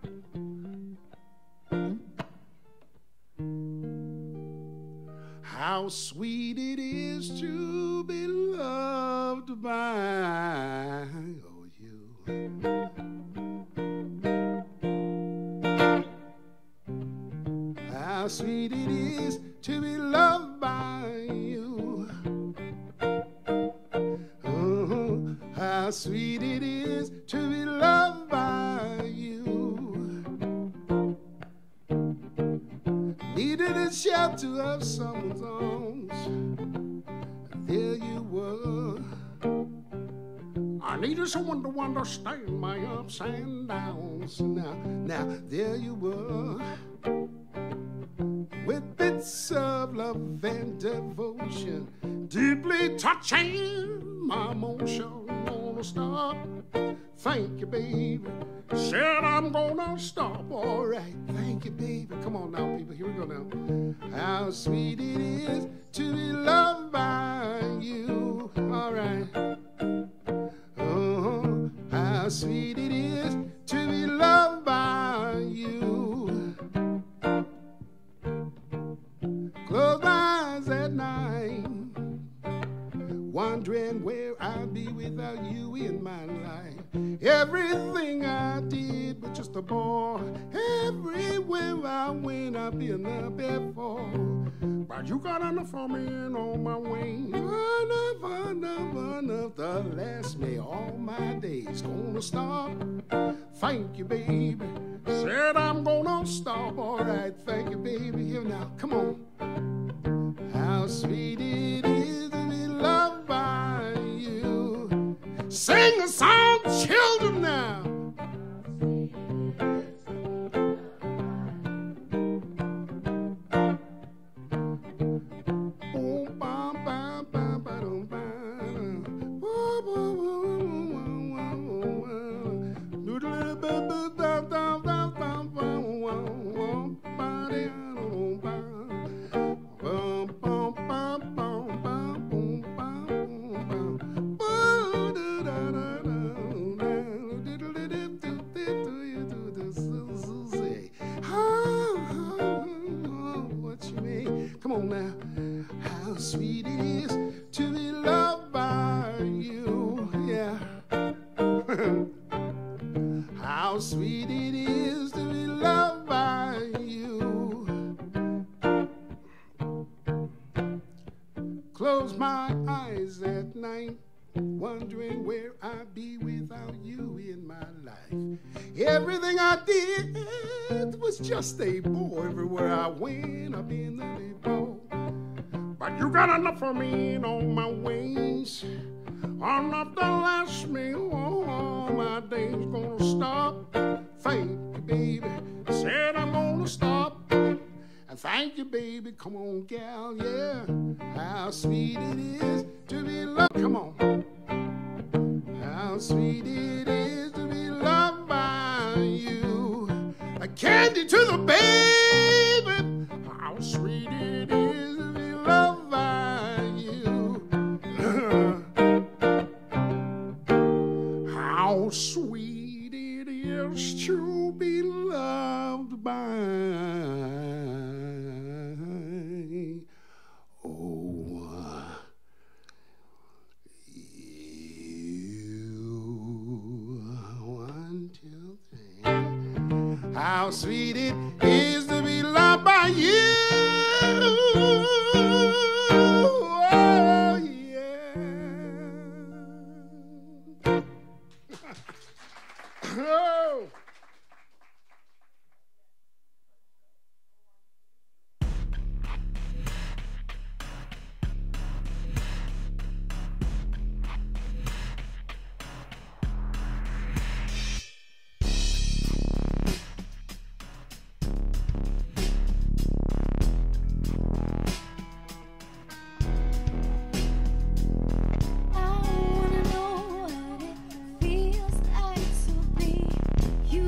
How sweet it is to be loved by oh, you. How sweet it is to be loved by you. Oh, how sweet it is to be loved by you. Needed the shelter of someone's arms, and there you were. I needed someone to understand my ups and downs. Now, now, there you were, with bits of love and devotion, deeply touching my emotion. gonna stop. Thank you, baby. Said I'm gonna stop. All right. Thank you, baby. Come on now, people. Here we go now. How sweet it is to be loved by you. All right. Uh-huh. How sweet it is to be loved by you. Close my eyes at night, wondering where I'd be without you in my life. Everything I did was just a bore. Everywhere I went, I've been there before. But you got enough for me and on my way. Enough, enough, enough to last me all my days. Gonna stop. Thank you, baby. Said I'm gonna stop. All right, thank you, baby. Here now, come on. How sweet it is to be loved by you. Sing a song, children, now. Just a boy everywhere I went. I've been the boy, but you got enough for me and on my wings. Enough to last me all my days. Gonna stop. Thank you, baby. Said I'm gonna stop. And thank you, baby. Come on, gal, yeah. How sweet it is to be loved. Come on. How sweet it is to be loved by you. Candy to the baby. How sweet it is to be loved by you. How sweet it is to be loved by oh you. One, two, three. How sweet it is to be loved by you. Oh, yeah. Oh. I wanna know what it feels like to be you.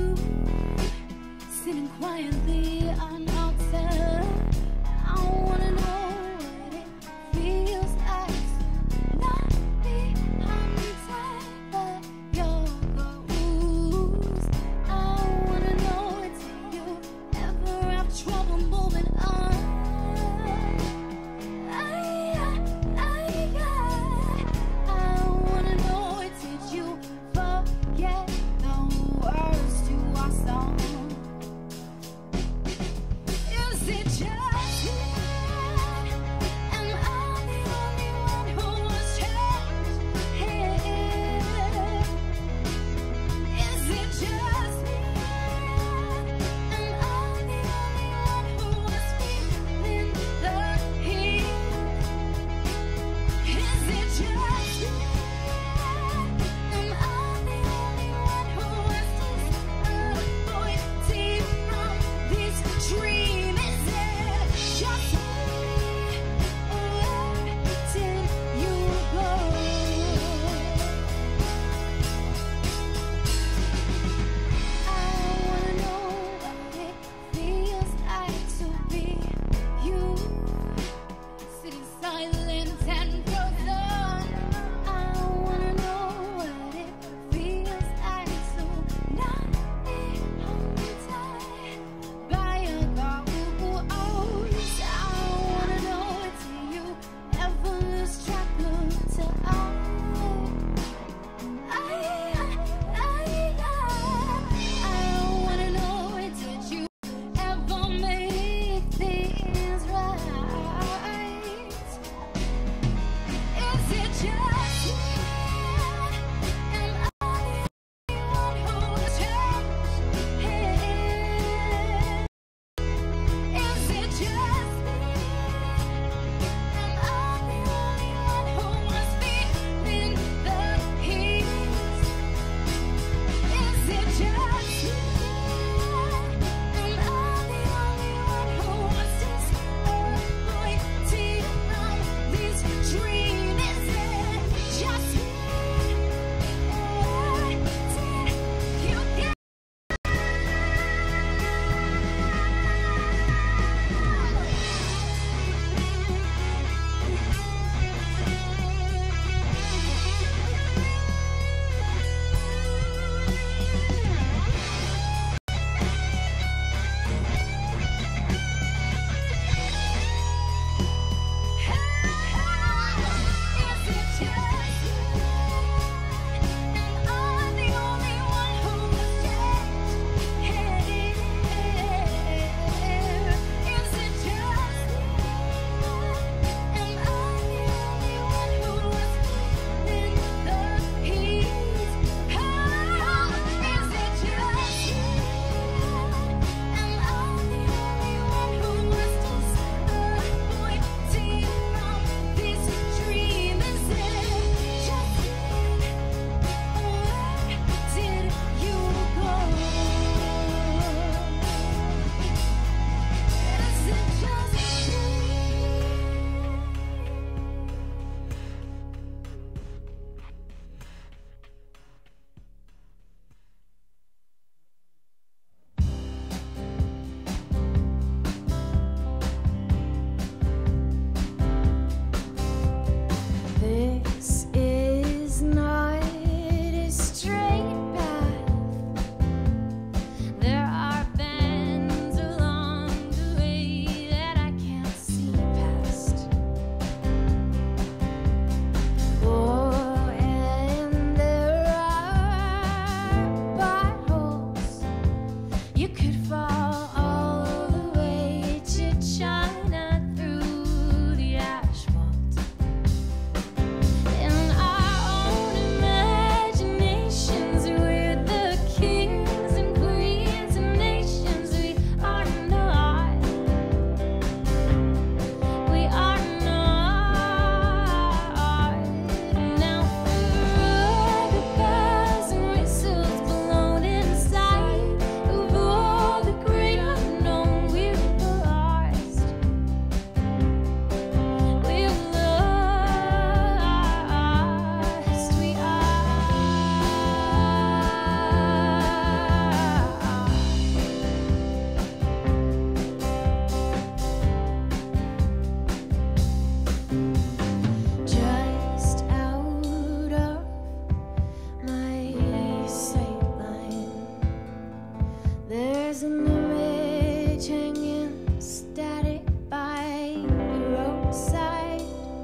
There's an image hanging static by the roadside.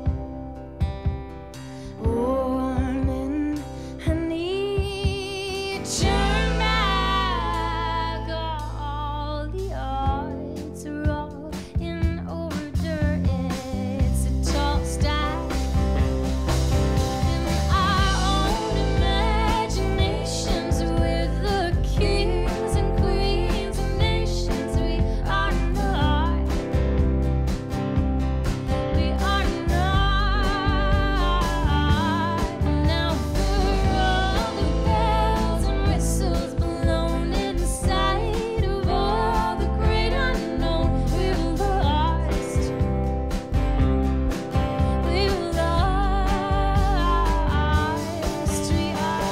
Warning, I need to turn back. All the odds are all in order. It's a tall stack. In our own imaginations, we're the kings and queens of nations. We are not. We are not. Now for all the bells and whistles blown inside of all the great unknown, we've lost. We've lost. We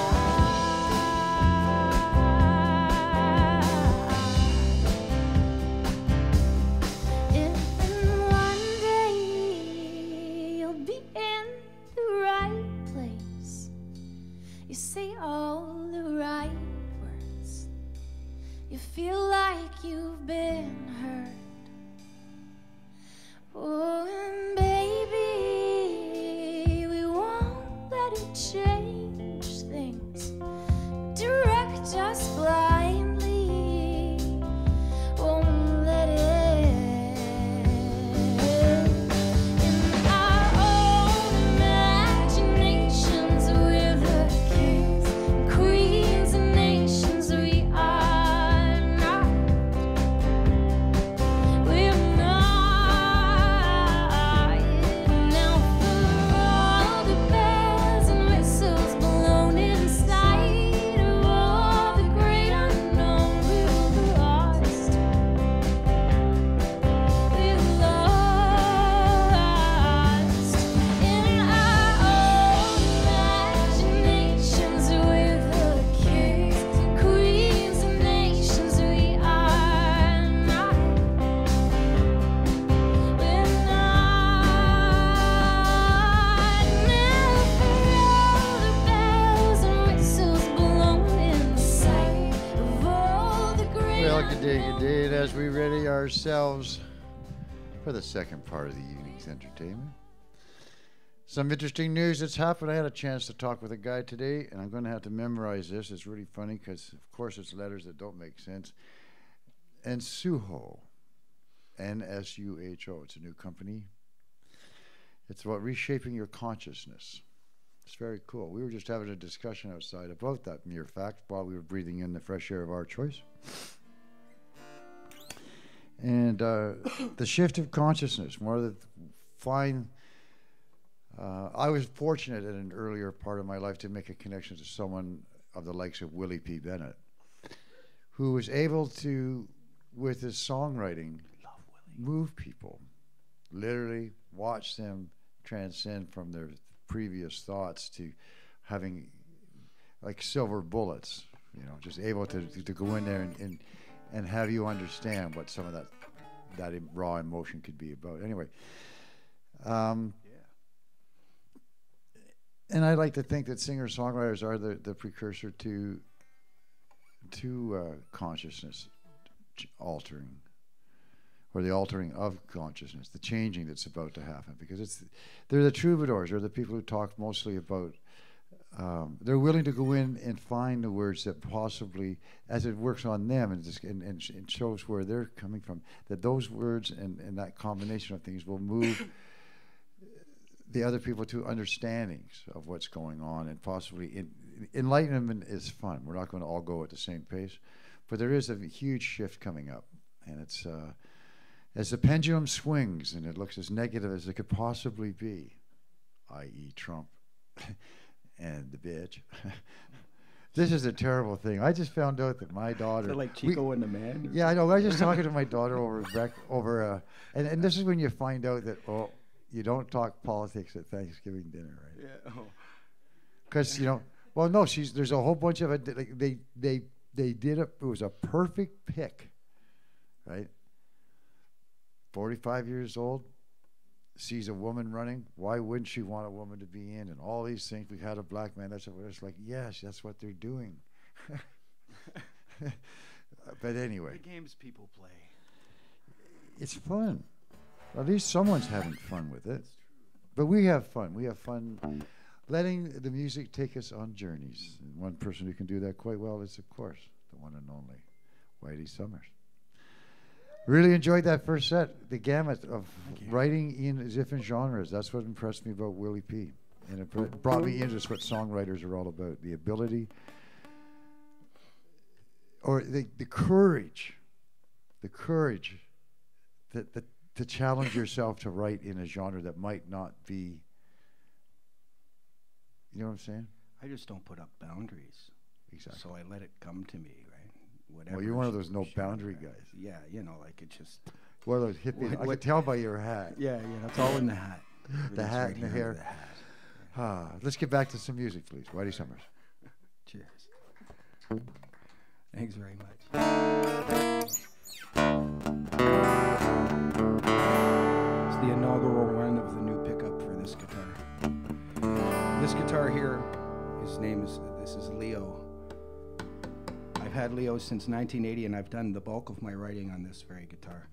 are. And one day you'll be in the right place. You say all the right words. You feel like you've been heard. Oh, and baby, we won't let it change things. Direct us blindly. Won't let it. In our own imaginations, we're the kings and queens of nations. We are not. We're not. Now for all the bells and whistles blown inside of all the great unknown, we've lost. We've lost. In our own imaginations, we're the kings and queens of nations. We are not. We're not. Now for all the bells and whistles blown inside of all the great Well, good day, good day. And unknown. as we ready ourselves for the second part of the evening's entertainment, some interesting news that's happened. I had a chance to talk with a guy today, and I'm going to have to memorize this. It's really funny because, of course, it's letters that don't make sense. And Suho, N S U H O, it's a new company. It's about reshaping your consciousness. It's very cool. We were just having a discussion outside about that mere fact while we were breathing in the fresh air of our choice. And uh, the shift of consciousness, more of the fine. Uh, I was fortunate in an earlier part of my life to make a connection to someone of the likes of Willie P. Bennett, who was able to, with his songwriting, move people, literally watch them transcend from their previous thoughts to having like silver bullets, you know, just able to, to, to go in there and, and and have you understand what some of that that em- raw emotion could be about. Anyway, um, and I like to think that singer-songwriters are the, the precursor to to uh, consciousness ch- altering, or the altering of consciousness, the changing that's about to happen. Because it's they're the troubadours, they're the people who talk mostly about. Um, they're willing to go in and find the words that possibly, as it works on them and, just, and, and, sh- and shows where they're coming from, that those words and, and that combination of things will move the other people to understandings of what's going on, and possibly in, enlightenment is fun. We're not going to all go at the same pace, but there is a huge shift coming up, and it's uh, as the pendulum swings and it looks as negative as it could possibly be, that is. Trump. And the bitch. This is a terrible thing. I just found out that my daughter. They're like we- Chico and the Man. yeah, I know. I was just talking to my daughter over bec- over, uh, and and this is when you find out that oh, you don't talk politics at Thanksgiving dinner, right? Yeah. Oh. Because you know, well, no, she's there's a whole bunch of it. Like they they they did a it was a perfect pick, right? forty-five years old, sees a woman running. Why wouldn't she want a woman to be in? And all these things. We had a black man. That's what it's like. Yes, that's what they're doing. But anyway, The games people play. it's fun. At least someone's having fun with it. But we have fun. We have fun letting the music take us on journeys. And one person who can do that quite well is, of course, the one and only Whitey Summers. Really enjoyed that first set, the gamut of writing in different genres. That's what impressed me about Willie P. And it br- brought me into what songwriters are all about. The ability, or the, the courage, the courage that, that to challenge yourself to write in a genre that might not be, you know what I'm saying? I just don't put up boundaries. Exactly. So I let it come to me, right? Whatever. Well, you're one of those no shit, boundary right? guys. Yeah, you know, like it just. One of those hippies. What- I what- could tell by your hat. Yeah, yeah, it's all in the hat. The Everything's hat right and the here hair. under the hat. Ah, let's get back to some music, please. Whitey Summers. Cheers. Thanks very much. It's the inaugural run of the new pickup for this guitar. This guitar here, his name is, this is Leo. I've had Leo since nineteen eighty, and I've done the bulk of my writing on this very guitar.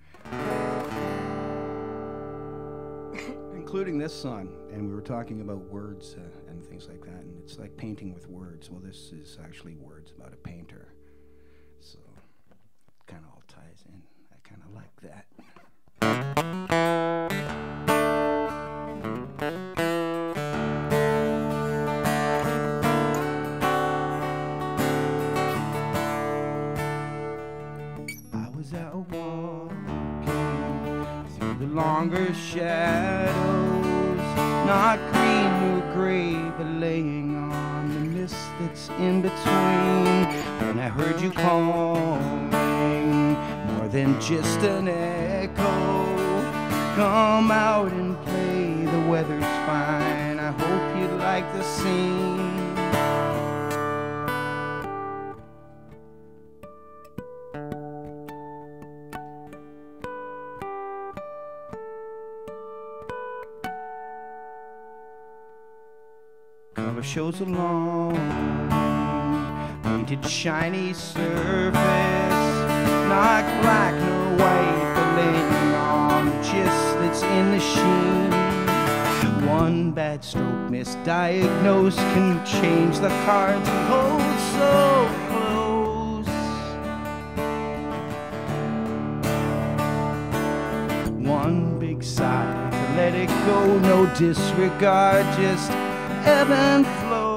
Including this song, and we were talking about words uh, and things like that, and it's like painting with words. Well, this is actually words about a painter, so it kind of all ties in. I kind of like that. I was out walking through the longer shadows, not green nor gray, but laying on the mist that's in between. When I heard you calling, more than just an echo, come out and play, the weather's fine, I hope you like the scene. Color shows along, painted shiny surface, not black nor white, but laying on the gist that's in the sheen. One bad stroke misdiagnosed can change the cards we hold so close. One big sigh to let it go, no disregard, just ebb and flow.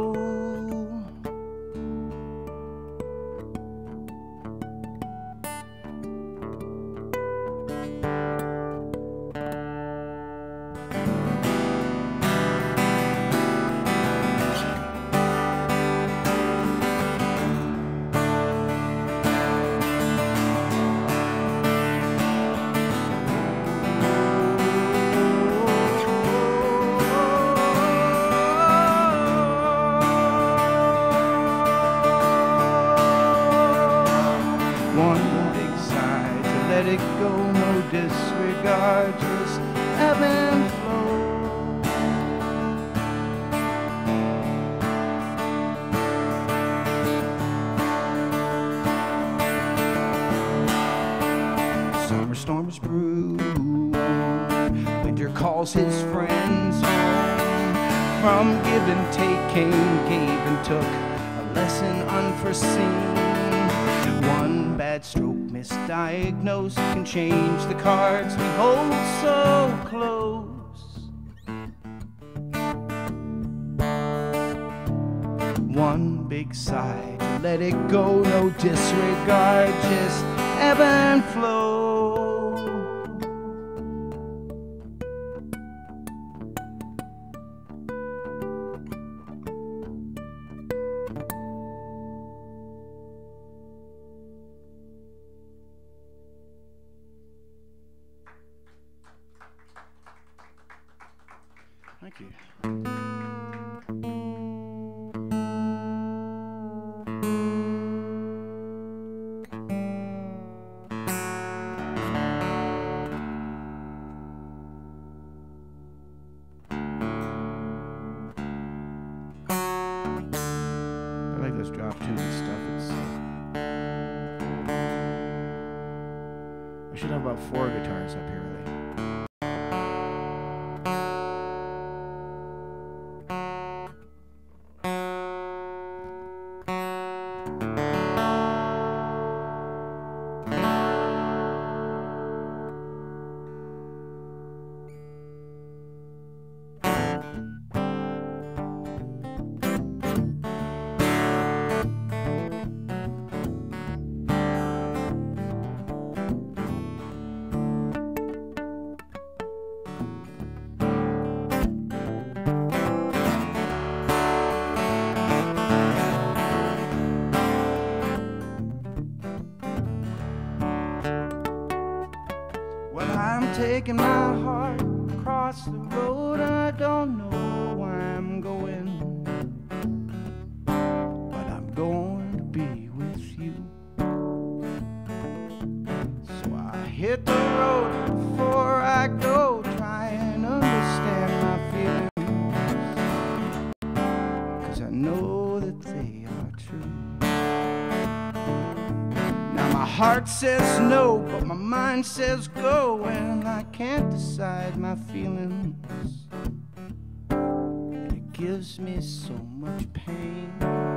One big sigh to let it go, no disregard, just ebb and flow. Summer storms brew, winter calls his friends home. From give and take came, gave and took, a lesson unforeseen. One bad stroke misdiagnosed can change the cards we hold so close. One big sigh to let it go, no disregard, just ebb and flow. Thank you. I like those drop tunes and stuff. It's, uh, We should have about four guitars up here, really. Well, I'm taking my heart across the road. I don't know where I'm going, but I'm going to be with you. So I hit the road before I go, try and understand my feelings, 'cause I know that they are true. Now my heart says no, but my mind says go, and I can't decide my feelings. And it gives me so much pain.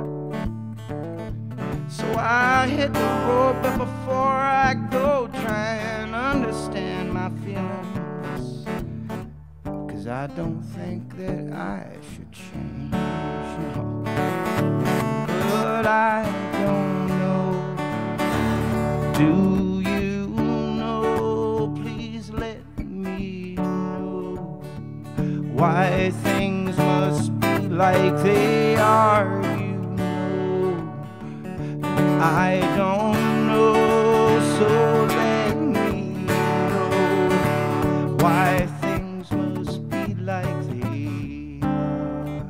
So I hit the road, but before I go, try and understand my feelings, 'cause I don't think that I should change, no. But I don't know. Do you know? Please let me know why things must be like they are. You know, I don't know, so let me know why things must be like they are.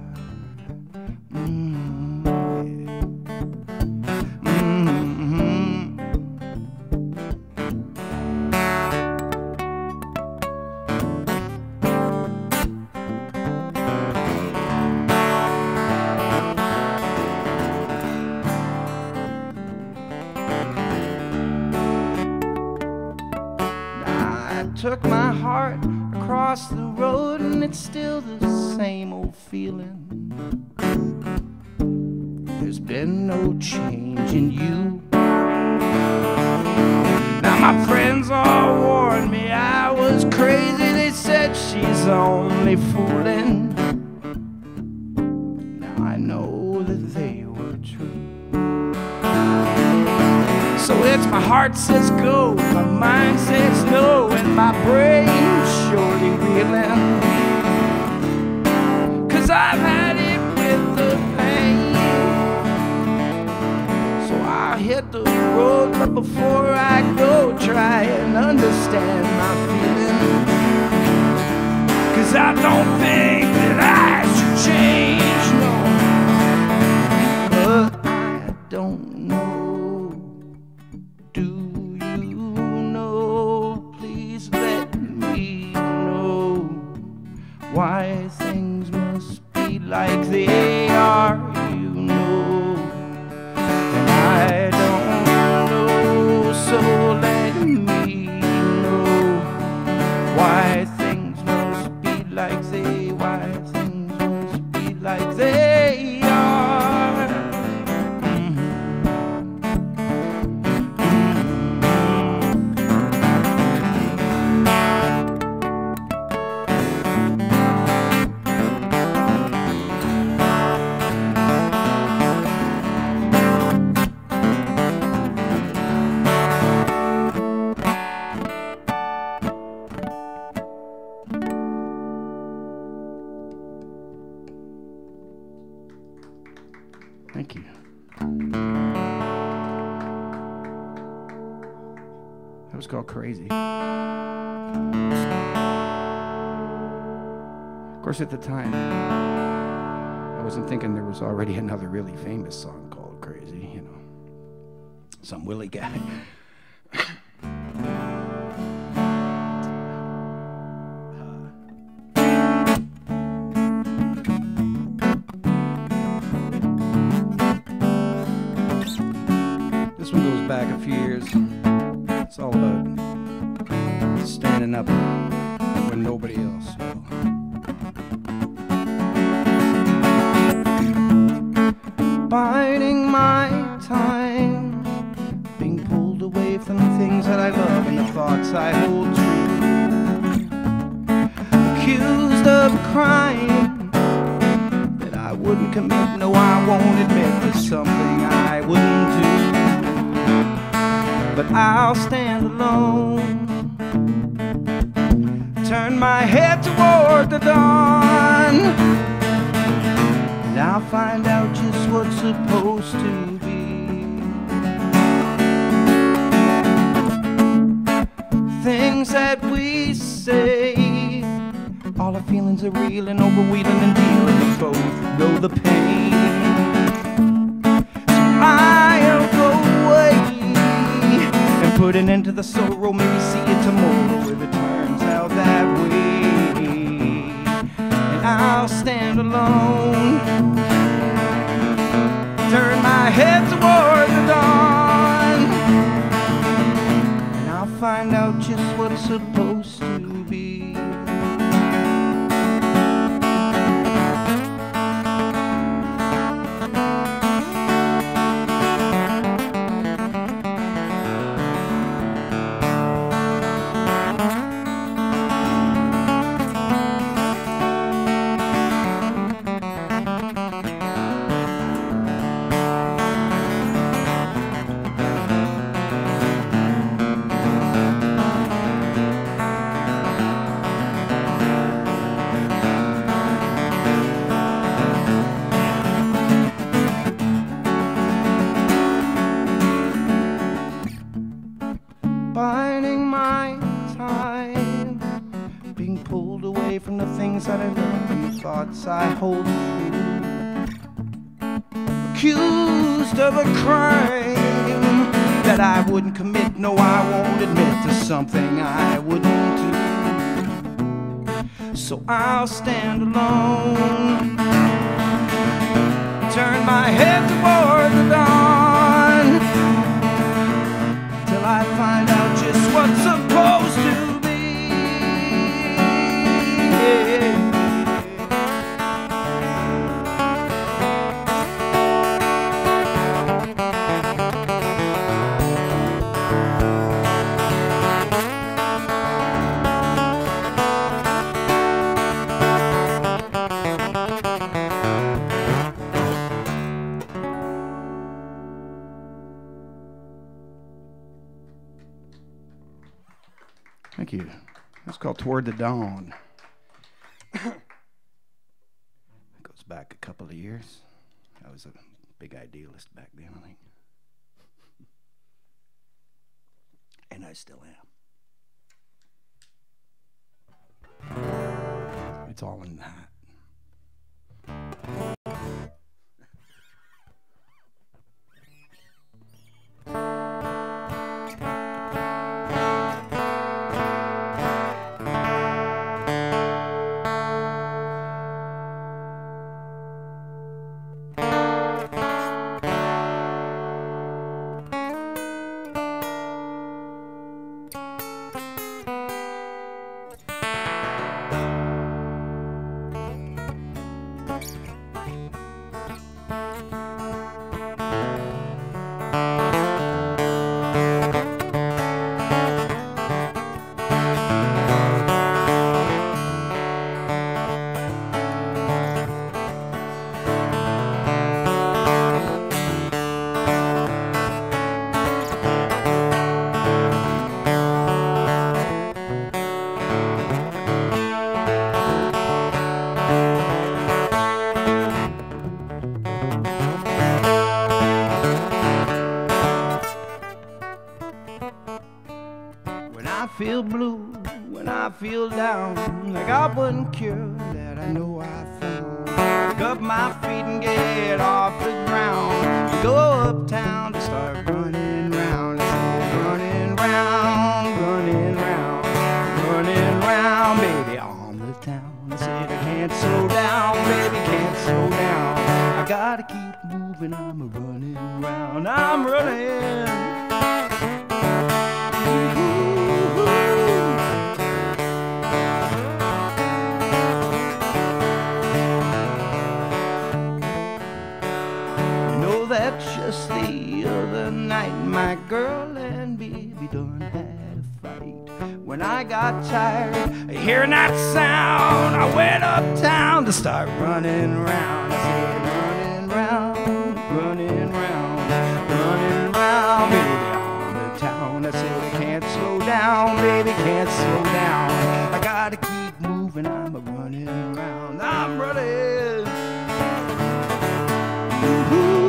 Mm, yeah. Mm-hmm. Took my heart across the road, and it's still the same old feeling. There's been no change in you. Now my friends all warned me I was crazy. They said she's only fooling. Now I know that they were true. So it's my heart says go, my mind says no, and my brain's surely reeling. 'Cause I've had it with the pain. So I hit the road, but before I go, try and understand my feelings. 'Cause I don't think that I should change, no. But I don't know. Do you know? Please let me know why things must be like they are. You know, and I don't know, so let me know why things must be like they, why things must be like they are. Mm-hmm. Thank you. That was called Crazy. Of course, at the time, I wasn't thinking there was already another really famous song called Crazy, you know. Some Willie guy. This one goes back a few years. It's all about standing up when nobody else will. Biding my time, being pulled away from the things that I love and the thoughts I hold true. Accused of a crime that I wouldn't commit, no, I won't admit. There's something I wouldn't do, but I'll stand alone. Turn my head toward the dawn, and I'll find out just what's supposed to be. Things that we say, all our feelings are real and overwheeling and dealing. We both know the pain. So I'll go away and put an end to the sorrow. Maybe see it tomorrow if it turns out that way. And I'll stand alone, turn my head toward the dawn, and I'll find out just what it's supposed to be. Biding my time, being pulled away from the things that I love and the thoughts I hold true. Accused of a crime that I wouldn't commit, no, I won't admit. To something I wouldn't do, so I'll stand alone, turn my head toward the dawn, till I find out just what's supposed to be. Thank you. That's called Toward the Dawn. It goes back a couple of years. I was a big idealist back then, I think. And I still am. It's all in that. Feel blue, when I feel down, I got one cure that I know I found. Pick up my feet and get off the ground. Go uptown to start running round. Running round, running round, running round, baby, on the town. I said I can't slow down, baby, can't slow down. I gotta keep moving, I'm running round, I'm running. other night, my girl and baby done had a fight. When I got tired of hearing that sound, I went uptown to start running round. I said, running round, running round, running round, baby, on the town. I said, I can't slow down, baby, can't slow down. I gotta keep moving, I'm a running round, I'm running. Ooh-hoo.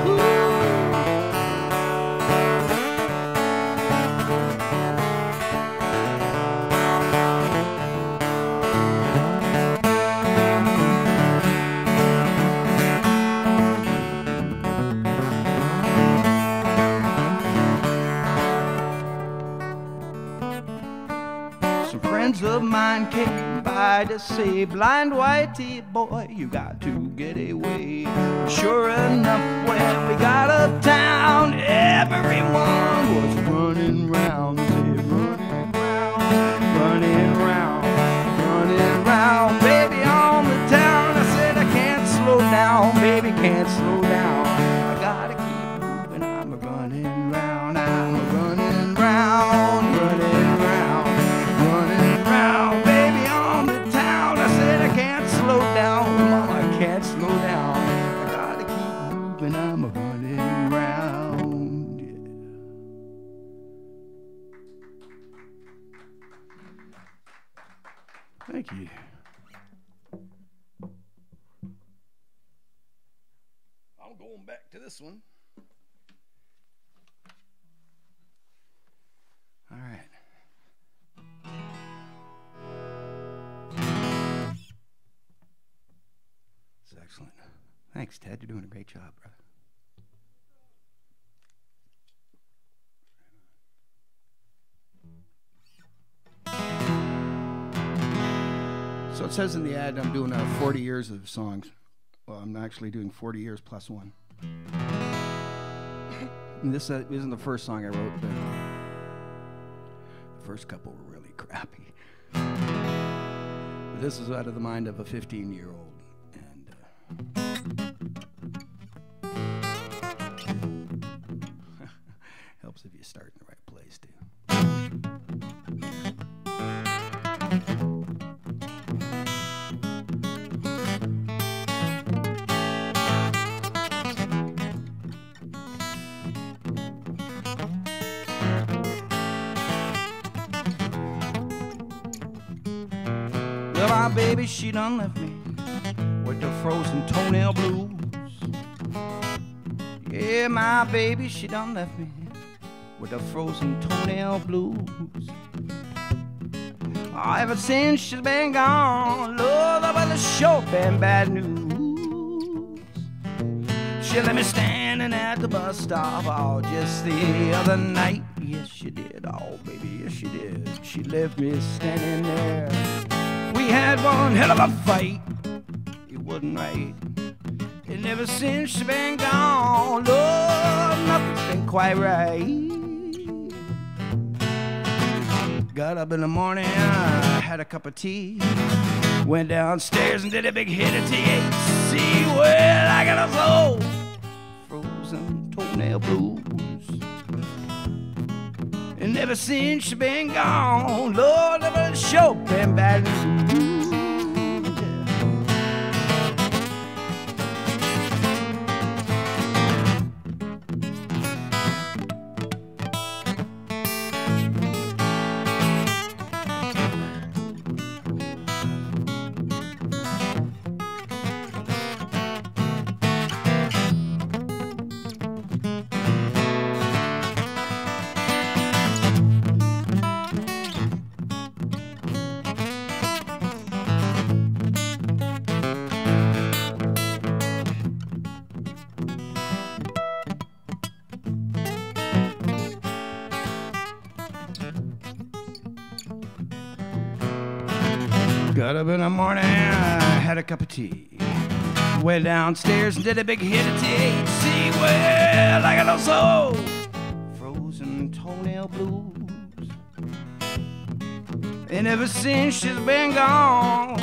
Friends of mine came by to say, blind whitey boy, you got to get away. Sure enough, when we got uptown, everyone was running round, said, running round, running round, running round, baby, on the town. I said, I can't slow down, baby, can't slow down. I gotta keep moving, I'm a running round, I'm a running round, running round. Slow down, mama, I can't slow down. I gotta keep moving, I'm a running round. Yeah. Thank you. I'm going back to this one. All right. Excellent. Thanks, Ted. You're doing a great job, brother. So it says in the ad I'm doing uh, forty years of songs. Well, I'm actually doing forty years plus one. And this uh, isn't the first song I wrote, but the first couple were really crappy. But this is out of the mind of a fifteen-year-old. Helps if you start in the right place too. Well, my baby, she done left me with the frozen toenail blues. Yeah, my baby, she done left me with the frozen toenail blues. Oh, ever since she's been gone, Lord, that was a sure been bad news. She left me standing at the bus stop, oh, just the other night. Yes, she did, oh, baby, yes, she did. She left me standing there. We had one hell of a fight. It wasn't right. And ever since she's been gone, Lord, nothing's been quite right. Got up in the morning, I had a cup of tea. Went downstairs and did a big hit of T H C. Well, I got a soul, frozen toenail blues. And ever since she's been gone, Lord, never sure been bad news. Got up in the morning, I had a cup of tea. Went downstairs and did a big hit of T H C. Well, I got no soul, frozen toenail blues. And ever since she's been gone,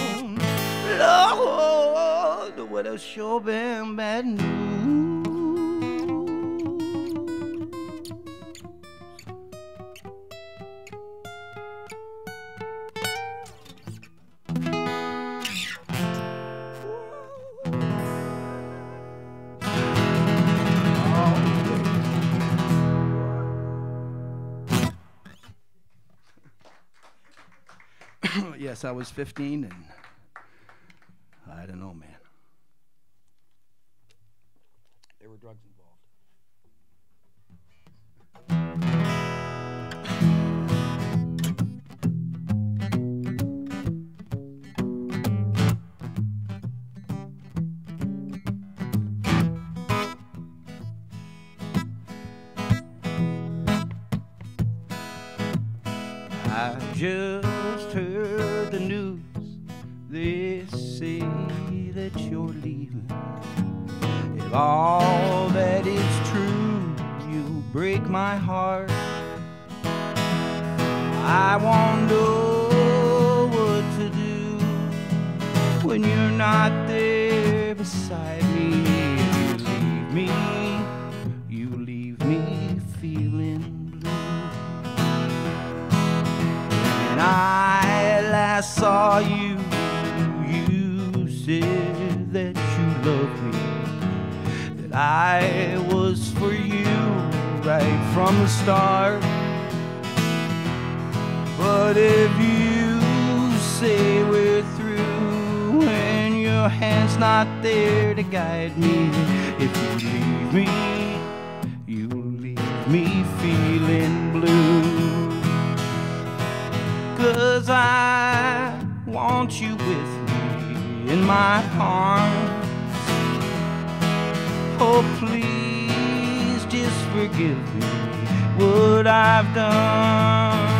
Lord, the widow's sure been bad news. Yes, I was fifteen, and I don't know, man. There were drugs involved. I just heard the news. They say that you're leaving. If all that is true, you break my heart. I won't know what to do when you're not there beside me. You leave me, you leave me feeling blue. When I last saw you, you said that you loved me, that I was for you right from the start. But if you say we're through and your hand's not there to guide me, if you leave me, you leave me feeling blue. 'Cause I want you with me in my arms. Oh, please just forgive me what I've done.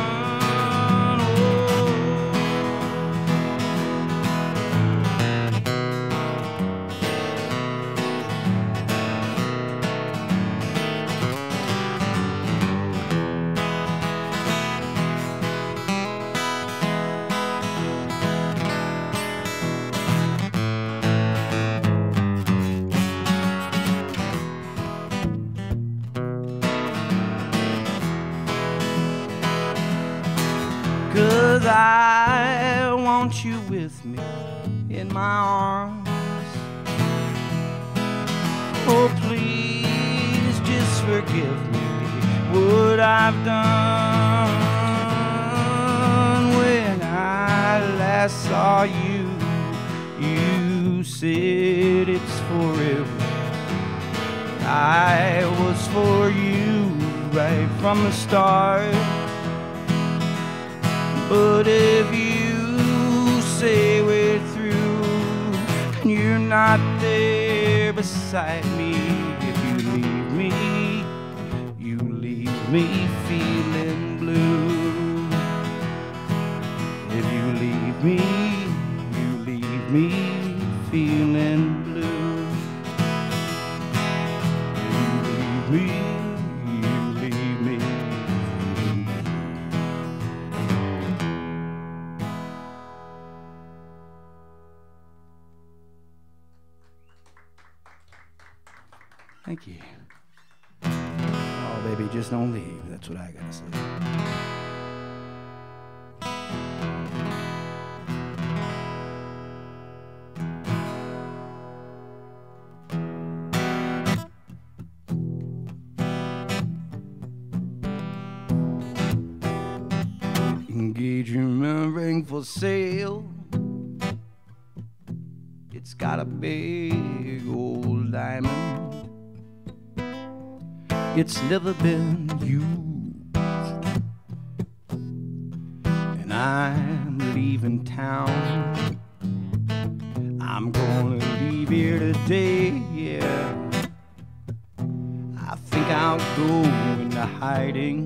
Cause I want you with me in my arms. Oh, please just forgive me what I've done. When I last saw you, you said it's forever. I was for you right from the start. But if you say we're through and you're not there beside me, if you leave me, you leave me feeling blue. If you leave me, you leave me feeling blue. If you leave me, you leave me. Thank you. Oh, baby, just don't leave. That's what I gotta say. Engagement ring for sale. It's got a big old diamond. It's never been used, and I'm leaving town. I'm gonna leave here today, yeah. I think I'll go into hiding,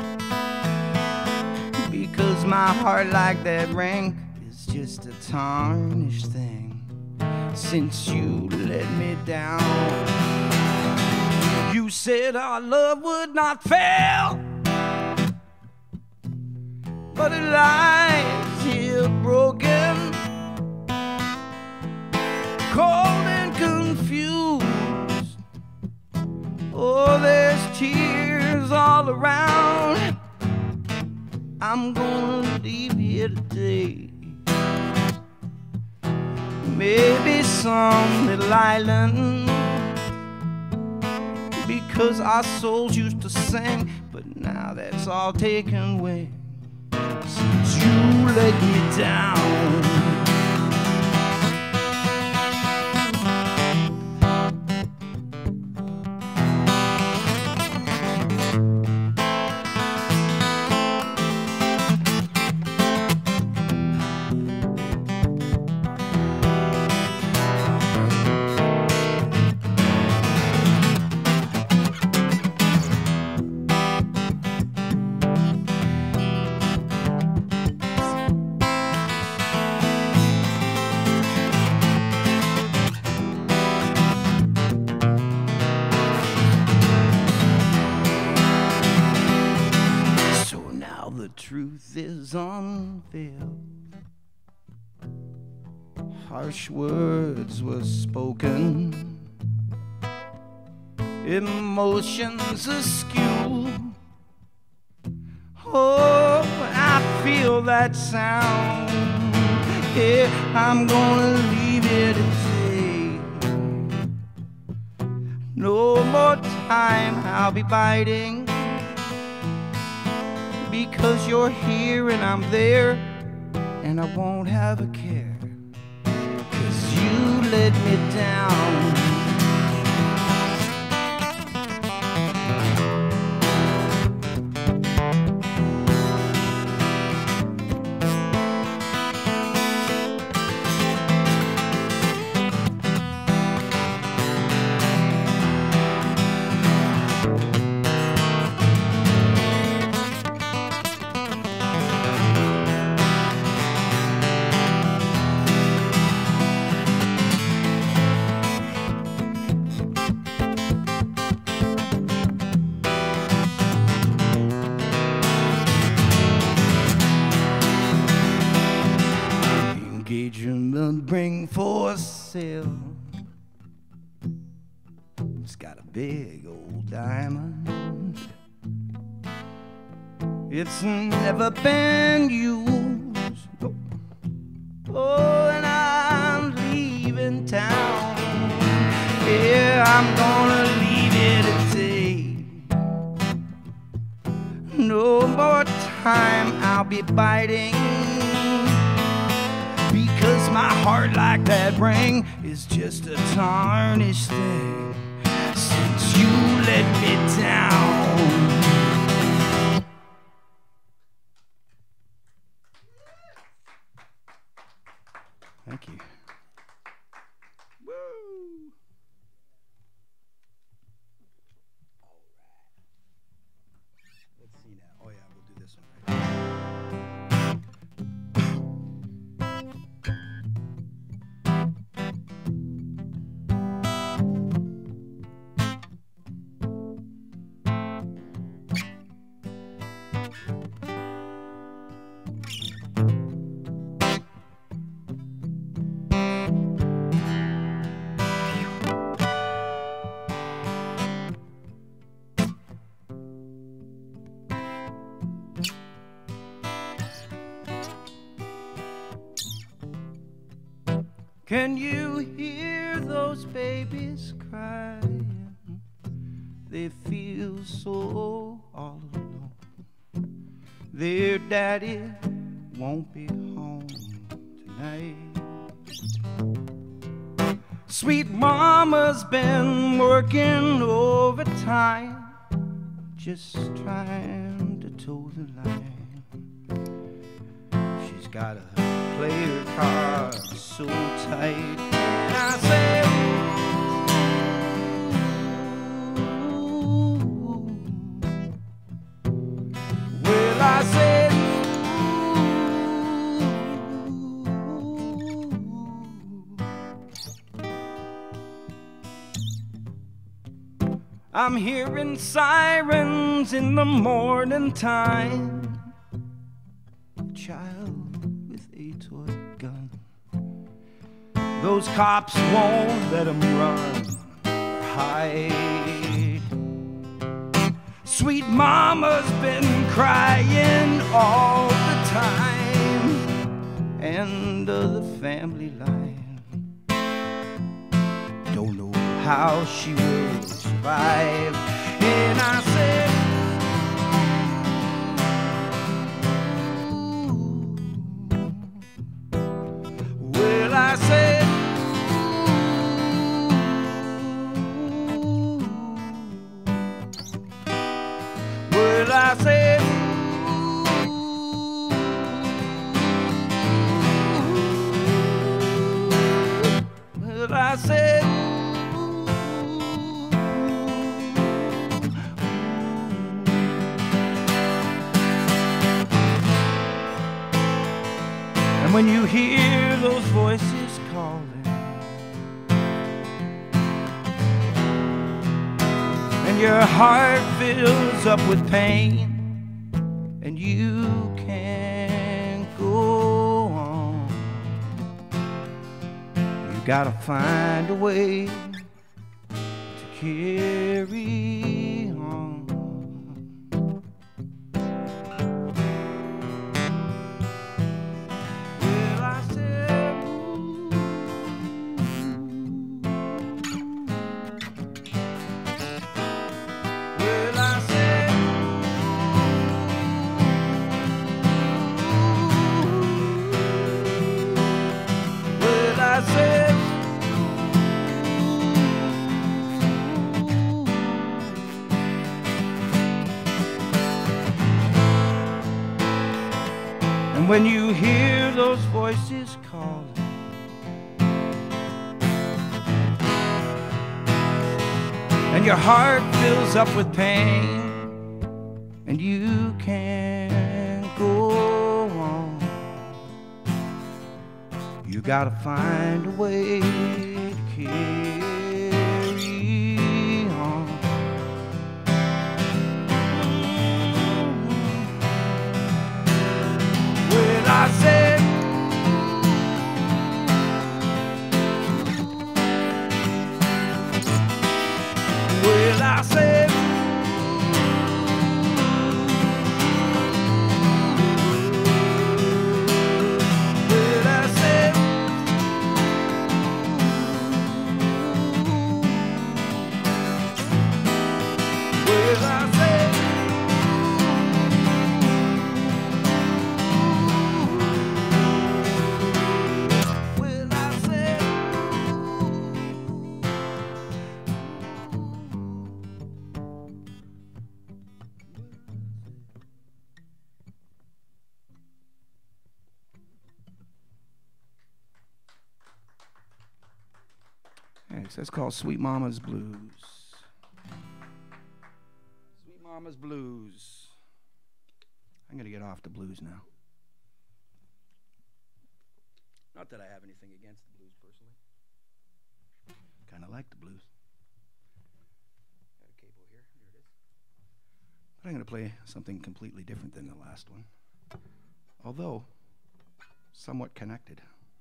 because my heart, like that ring, is just a tarnished thing since you let me down. You said our love would not fail, but it lies here broken, cold and confused. Oh, there's tears all around. I'm gonna leave here today. Maybe some little island, because our souls used to sing, but now that's all taken away. Since you let me down. Truth is unveiled. Harsh words were spoken, emotions askew. Oh, I feel that sound. Yeah, I'm gonna leave it at say, no more time I'll be biting. Because you're here and I'm there, and I won't have a care, 'cause you let me down. Engagement ring for sale. It's got a big old diamond. It's never been used. Oh, oh, and I'm leaving town. Yeah, I'm gonna leave it at day. No more time I'll be biting. Because my heart, like that ring, is just a tarnished thing since you let me down. Thank you. Woo! All right. Let's see now. Oh yeah, we'll do this one right. Can you hear those babies crying? They feel so all alone. Their daddy won't be home tonight. Sweet mama's been working overtime, just trying to toe the line. She's got to play her cards so tight. And I say, ooh. Well, I said, ooh. I'm hearing sirens in the morning time. Child with a toy gun. Those cops won't let them run or hide. Sweet mama's been crying all the time. End of the family line. Don't know how she will survive. And I said, ooh. I said, well, I said, and when you hear those voices calling, and your heart fills up with pain, and you can't go on, you gotta find a way to carry on. Well, I said, ooh, well, I said, well, I said, and when you hear those voices calling, and your heart fills up with pain, and you can't go on, you gotta find a way to carry on. Well, I said, well, I said, well, I said, well, I said, well, I said, Hey, so that's called Sweet Mama's Blues. Sweet Mama's Blues. I'm going to get off the blues now. Not that I have anything against the blues personally. Kind of like the blues. Got a cable here. Here it is. But I'm going to play something completely different than the last one, although somewhat connected.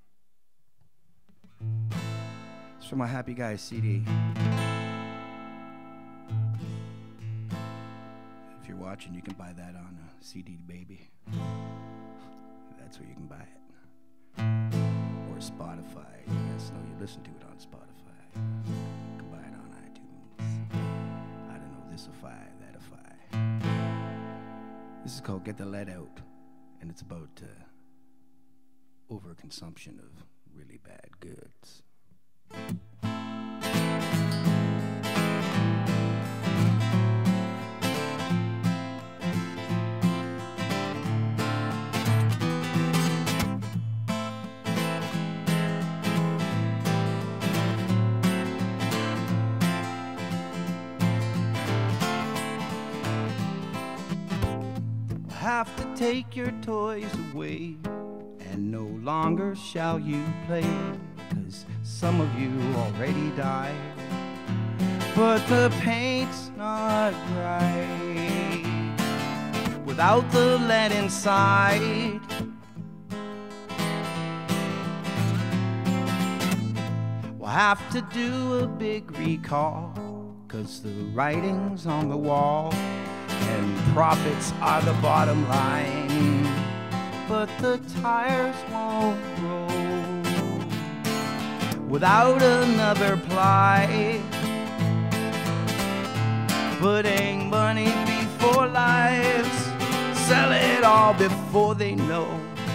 It's from my Happy Guys C D. If you're watching, you can buy that on a C D Baby. That's where you can buy it. Or Spotify. Yes, no, you listen to it on Spotify. You can buy it on iTunes. I don't know, this-ify, that-ify. This is called Get the Lead Out, and it's about uh, overconsumption of really bad goods. Have to take your toys away, and no longer shall you play, 'cause some of you already died. But the paint's not right without the lead inside. We'll have to do a big recall, 'cause the writing's on the wall, and profits are the bottom line. But the tires won't roll without another ply. Putting money before lives, sell it all before they know,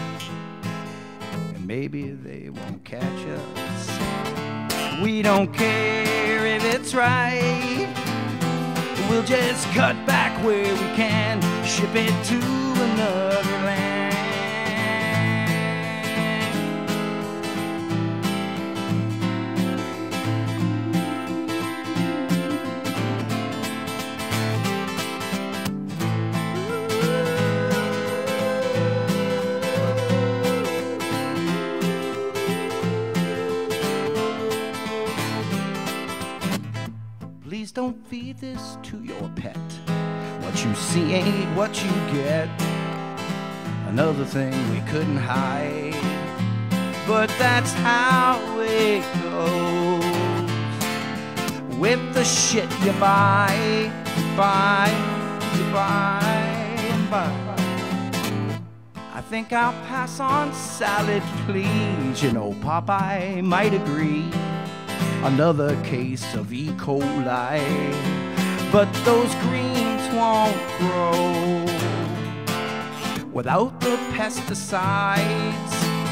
and maybe they won't catch us. We don't care if it's right, we'll just cut back where we can. ship it to another land. Please don't feed this to your pet. What you see ain't what you get. Another thing we couldn't hide, but that's how it goes. With the shit you buy, buy, you buy, and buy. I think I'll pass on salad, please. You know, Popeye might agree. Another case of E. coli, but those greens won't grow without the pesticides.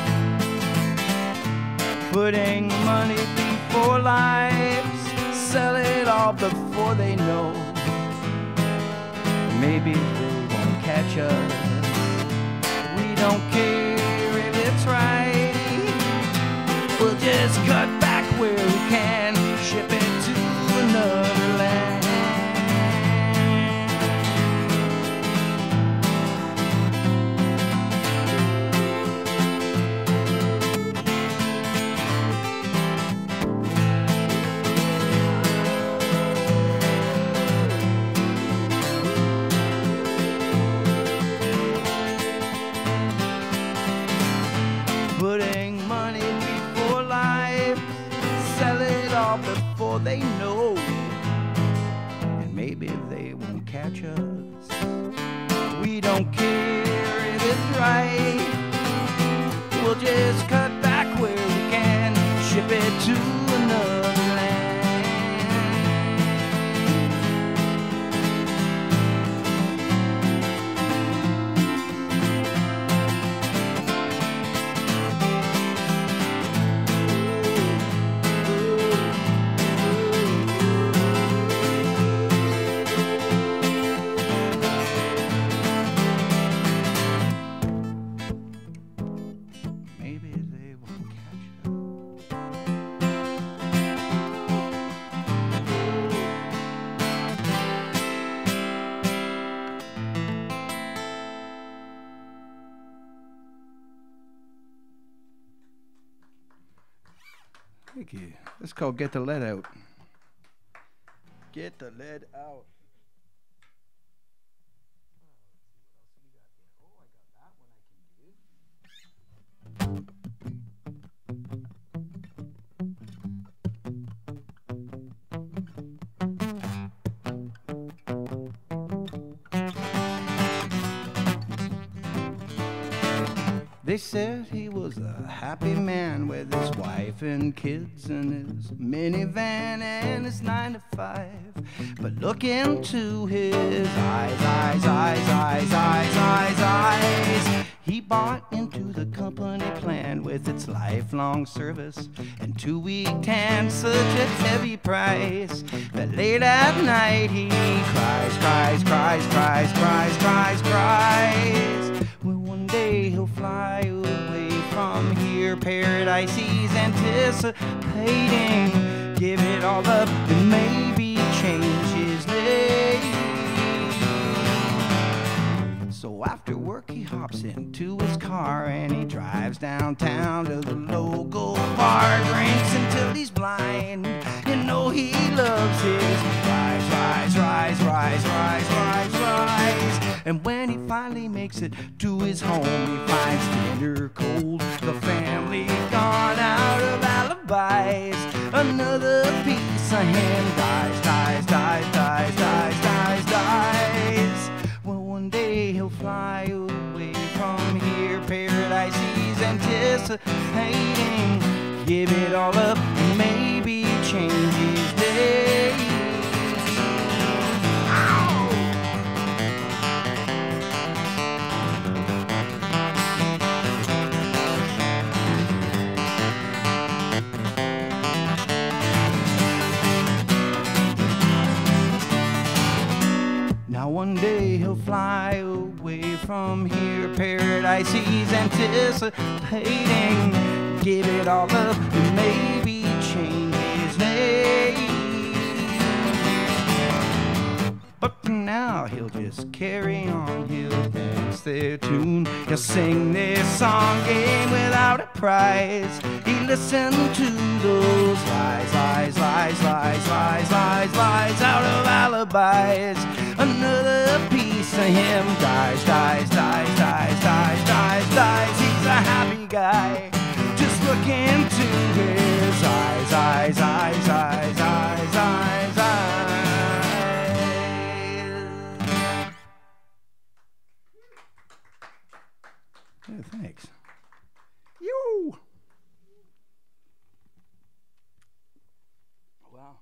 Putting money before lives, sell it all before they know. Maybe they won't catch us. We don't care if it's right. We'll just cut back where we can, ship it to another land. Putting money before life, sell it all before they know, and maybe they won't catch us. We don't care if it's right. We'll just cut back where we can, ship it to another land. Maybe they won't catch us. Thank you. That's called Get the Lead Out. Get the lead out. They said he was a happy man with his wife and kids and his minivan and his nine to five. But look into his eyes, eyes, eyes, eyes, eyes, eyes, eyes. He bought into the company plan with its lifelong service and two-week tan, such a heavy price that late at night he cries, cries, cries, cries, cries, cries, cries. Well, one day he'll fly away from here, paradise he's anticipating. Give it all up and maybe change his name. So after work he hops into his car and he drives downtown to the local bar, drinks until he's blind. You know he loves his rise, rise, rise, rise, rise, rise, rise. And when he finally makes it to his home, he finds dinner cold, the family gone out of alibis. Another piece of him dies, dies, dies, dies, dies, dies, dies. Well, one day he'll fly away from here, paradise he's anticipating. Give it all up and maybe change his day. Now one day he'll fly fly away from here. Paradise he's anticipating. Give it all up and maybe change his name. But for now he'll just carry on. He'll dance their tune. He'll sing this song game without a prize. He listened to those lies, lies, lies, lies, lies, lies, lies out of alibis. Another piece of him dies, dies, dies, dies, dies, dies, dies. He's a happy guy. Just look into his eyes, eyes, eyes, eyes, eyes, eyes, eyes. Yeah, thanks. You. Wow.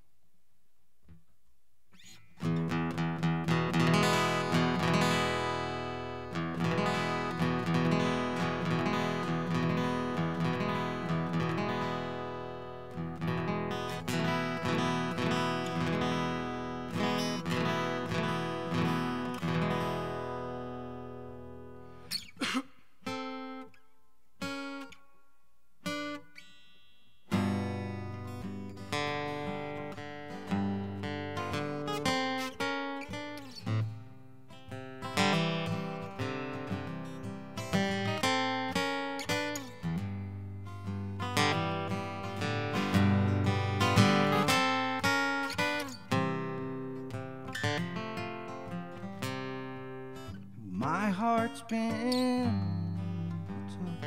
My heart's been took.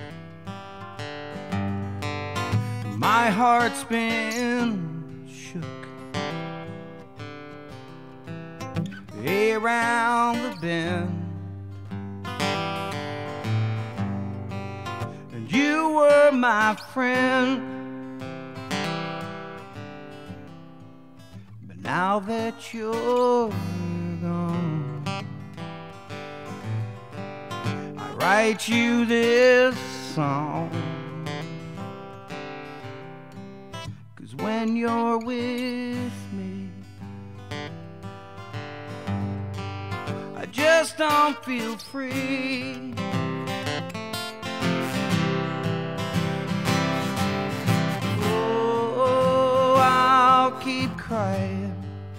My heart's been shook around the bend. And you were my friend. But now that you're gone, write you this song. 'Cause when you're with me, I just don't feel free. Oh, I'll keep crying.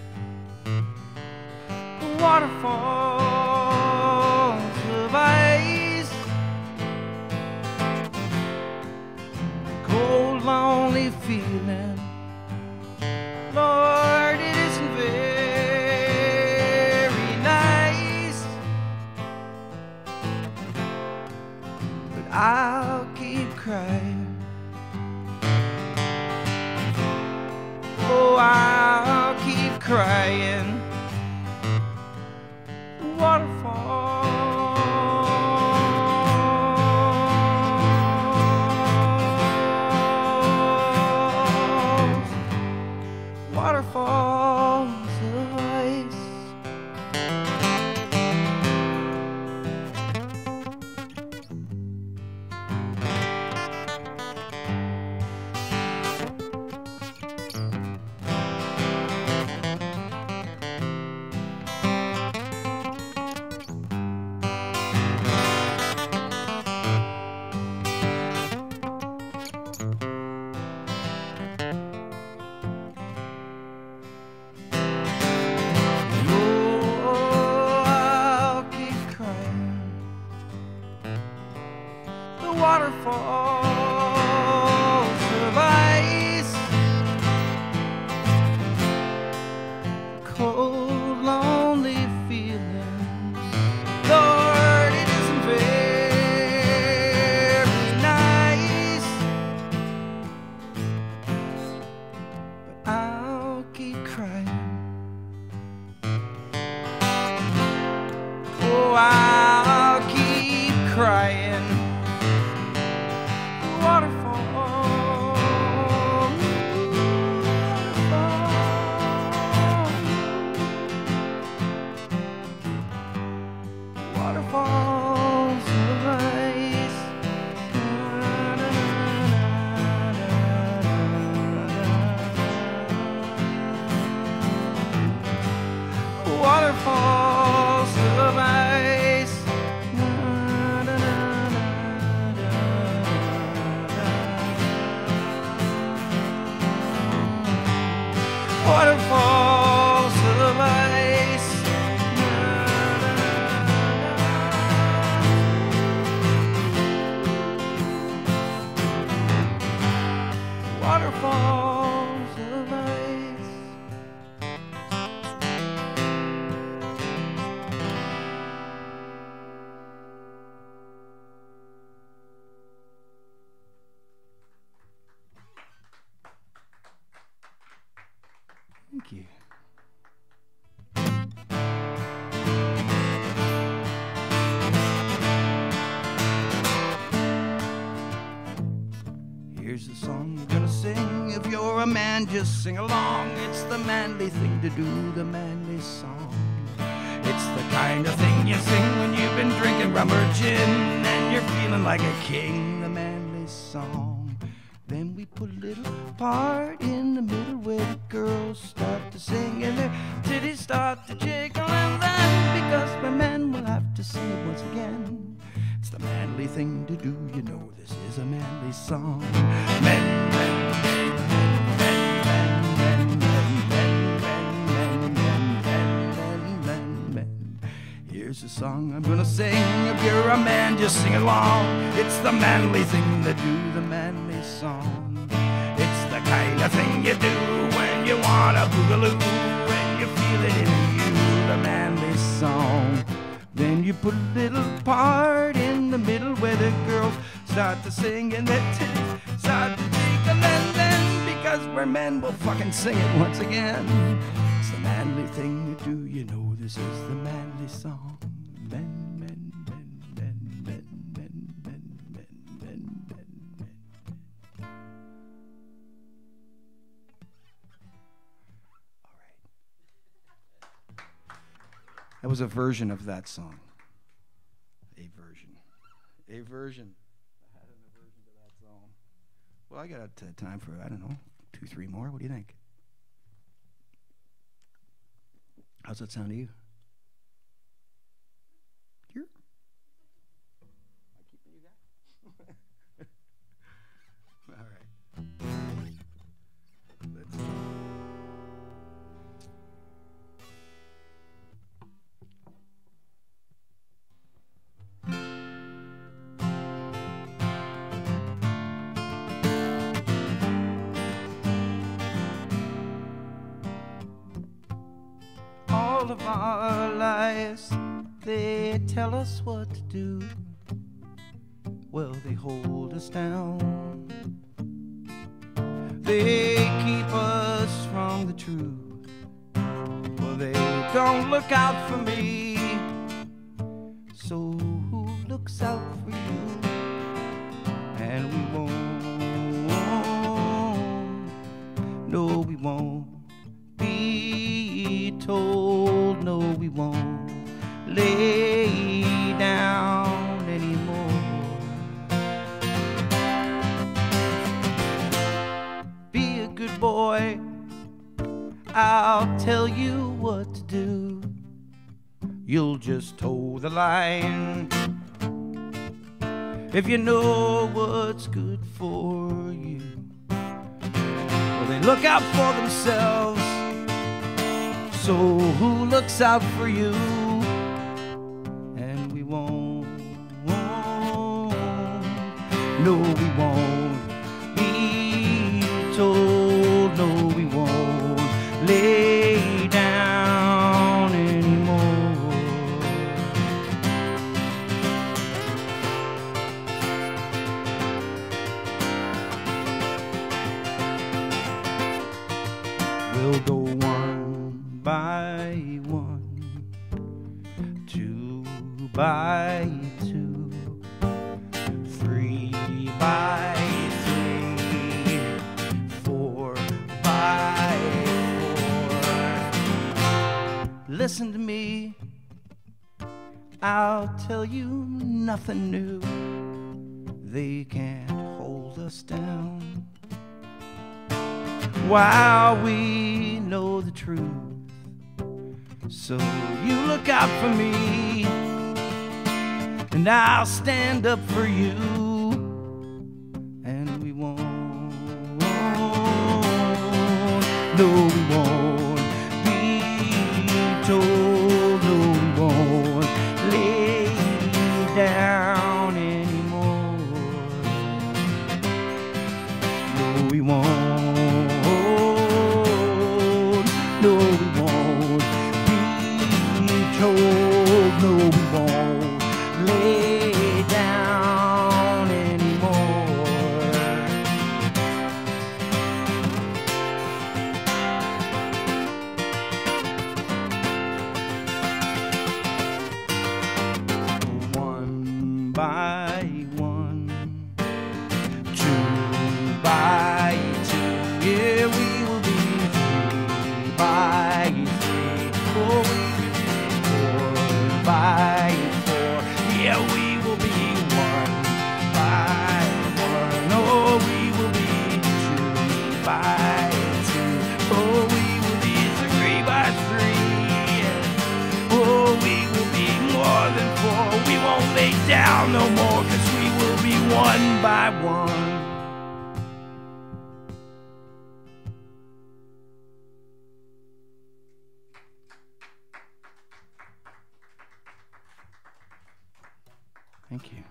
The waterfalls of ice, cold, lonely feeling. Lord, it isn't very nice, but I'll keep crying. Oh, I'll keep crying. Waterfalls, waterfalls of ice. Waterfalls of ice, cold, lonely feeling. Lord, it isn't very nice, but I'll keep crying. Oh, I'll keep crying. Waterfalls of ice. Waterfalls of ice. a man, just sing along. It's the manly thing to do, the manly song. It's the kind of thing you sing when you've been drinking rum or gin and you're feeling like a king, the manly song. Then we put a little part in the middle where the girls start to sing and their titties start to jiggle, and then because my men will have to sing it once again. It's the manly thing to do, you know this is a manly song. Men, men, men, men, men, men, men, men, men, men, men, men, men. Here's a song I'm gonna sing. If you're a man, just sing along. It's the manly thing to do, the manly song. It's the kind of thing you do when you want a boogaloo, when you feel it in you, the manly song. Then you put a little part in the middle where the girls start to sing and their titties start to jiggle, and then because we're men, we'll fucking sing it once again. It's the manly thing to do, you know this is the manly song. Men, men, men, men, men, men, men, men, men, men, men. All right. That was a version of that song. A version. A version. I had an aversion to that song. Well, I got uh, time for, I don't know, two, three more. What do you think? How's that sound to you? Here? Am I keeping you guys? All right. Let's go. All of our lives, they tell us what to do. Well, they hold us down. They keep us from the truth. Well, they don't look out for me. So who looks out for you? And we won't. No, we won't be told. No, we won't lay down anymore. Be a good boy, I'll tell you what to do. You'll just toe the line if you know what's good for you. Well, they look out for themselves. So who looks out for you? And we won't, won't, no we won't be told, no we won't lay down anymore. We'll go one by one, two by two, three by three, four by four. Listen to me, I'll tell you nothing new. They can't hold us down while we know the truth. So you look out for me, and I'll stand up for you. And we won't, no we won't be told, no we won't lay down anymore. No we won't, no we won't be told, no we won't lay down anymore. One by one, two by two, yeah we lay down no more, 'cause we will be one by one. Thank you.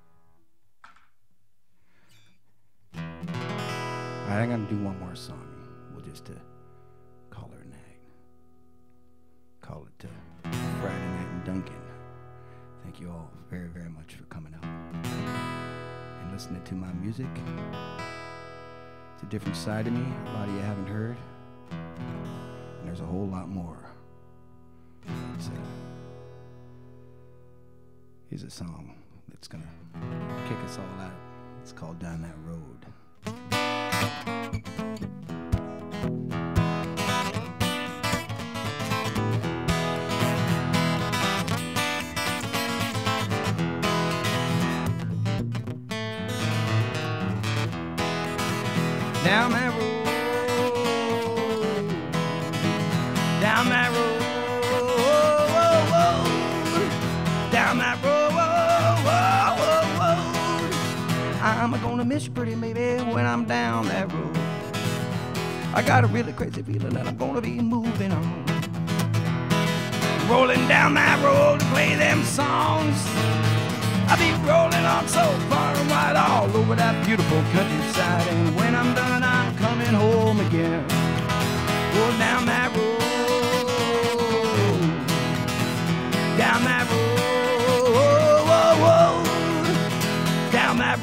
All right, I'm gonna do one more song. We'll just uh, call her a night. Call it uh, Friday Night in Duncan. Thank you all very, very much for coming out and listening to my music. It's a different side of me. A lot of you haven't heard, and there's a whole lot more. But, uh, here's a song that's gonna kick us all out. It's called Down That Road. Down that road, down that road, down that road, I'm gonna miss you pretty baby when I'm down that road. I got a really crazy feeling that I'm gonna be moving on, rolling down that road to play them songs. I'll be rolling on so far and wide all over that beautiful countryside. And when I'm done, I'm coming home again. Go down that road, down that road, down that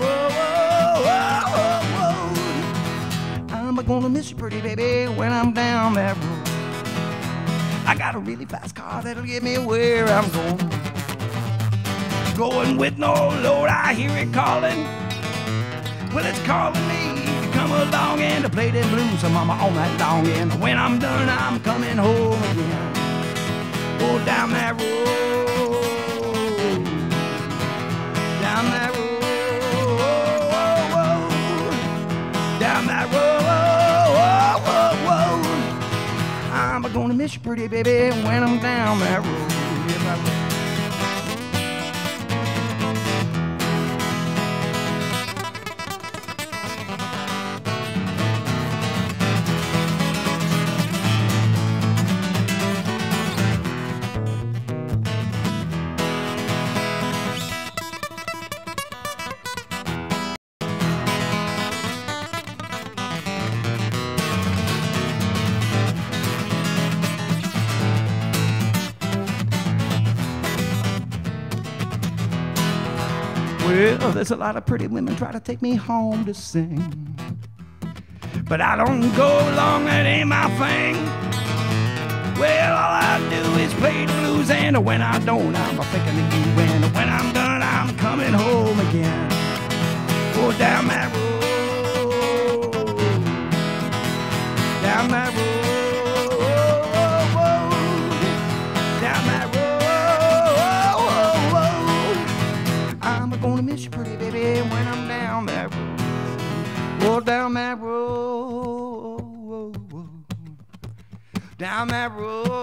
road. I'm gonna miss you pretty baby when I'm down that road. I got a really fast car that'll get me where I'm going. Going with no load, I hear it calling. Well, it's calling me to come along and to play them blues, so mama, all night long. And when I'm done, I'm coming home again. Go down that road, down that road, down that road. I'm gonna miss you pretty baby when I'm down that road. If I Well, there's a lot of pretty women try to take me home to sing, but I don't go along, that ain't my thing. Well, all I do is play the blues, and when I don't, I'm thinking of you. And when I'm done, I'm coming home again. Go down that road, down that road, down that road. I'm gonna miss you pretty baby when I'm down that road. Oh, down that road, down that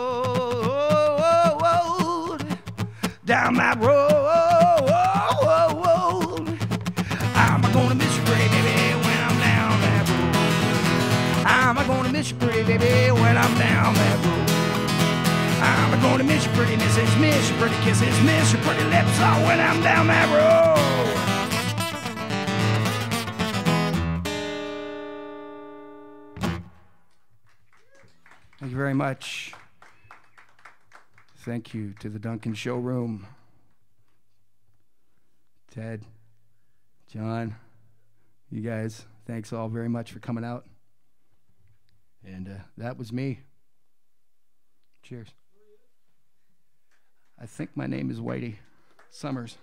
road, down that road. I'm gonna miss you pretty baby when I'm down that road. I'm gonna miss you pretty baby when I'm down that road. I'm gonna miss your pretty misses, miss your pretty kisses, miss your pretty lips, oh, when I'm down that road. Thank you very much. Thank you to the Duncan Showroom. Ted, John, you guys, thanks all very much for coming out. And uh, that was me. Cheers. I think my name is Whitey Summers.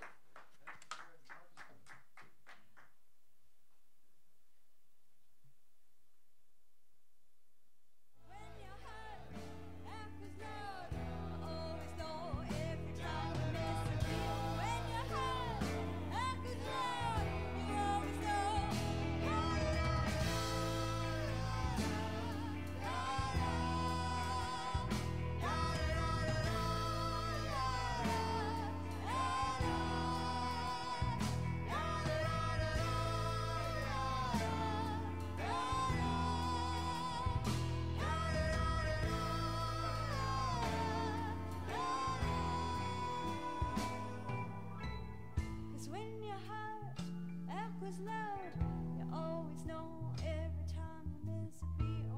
your heart echoes loud. You always know every time you miss a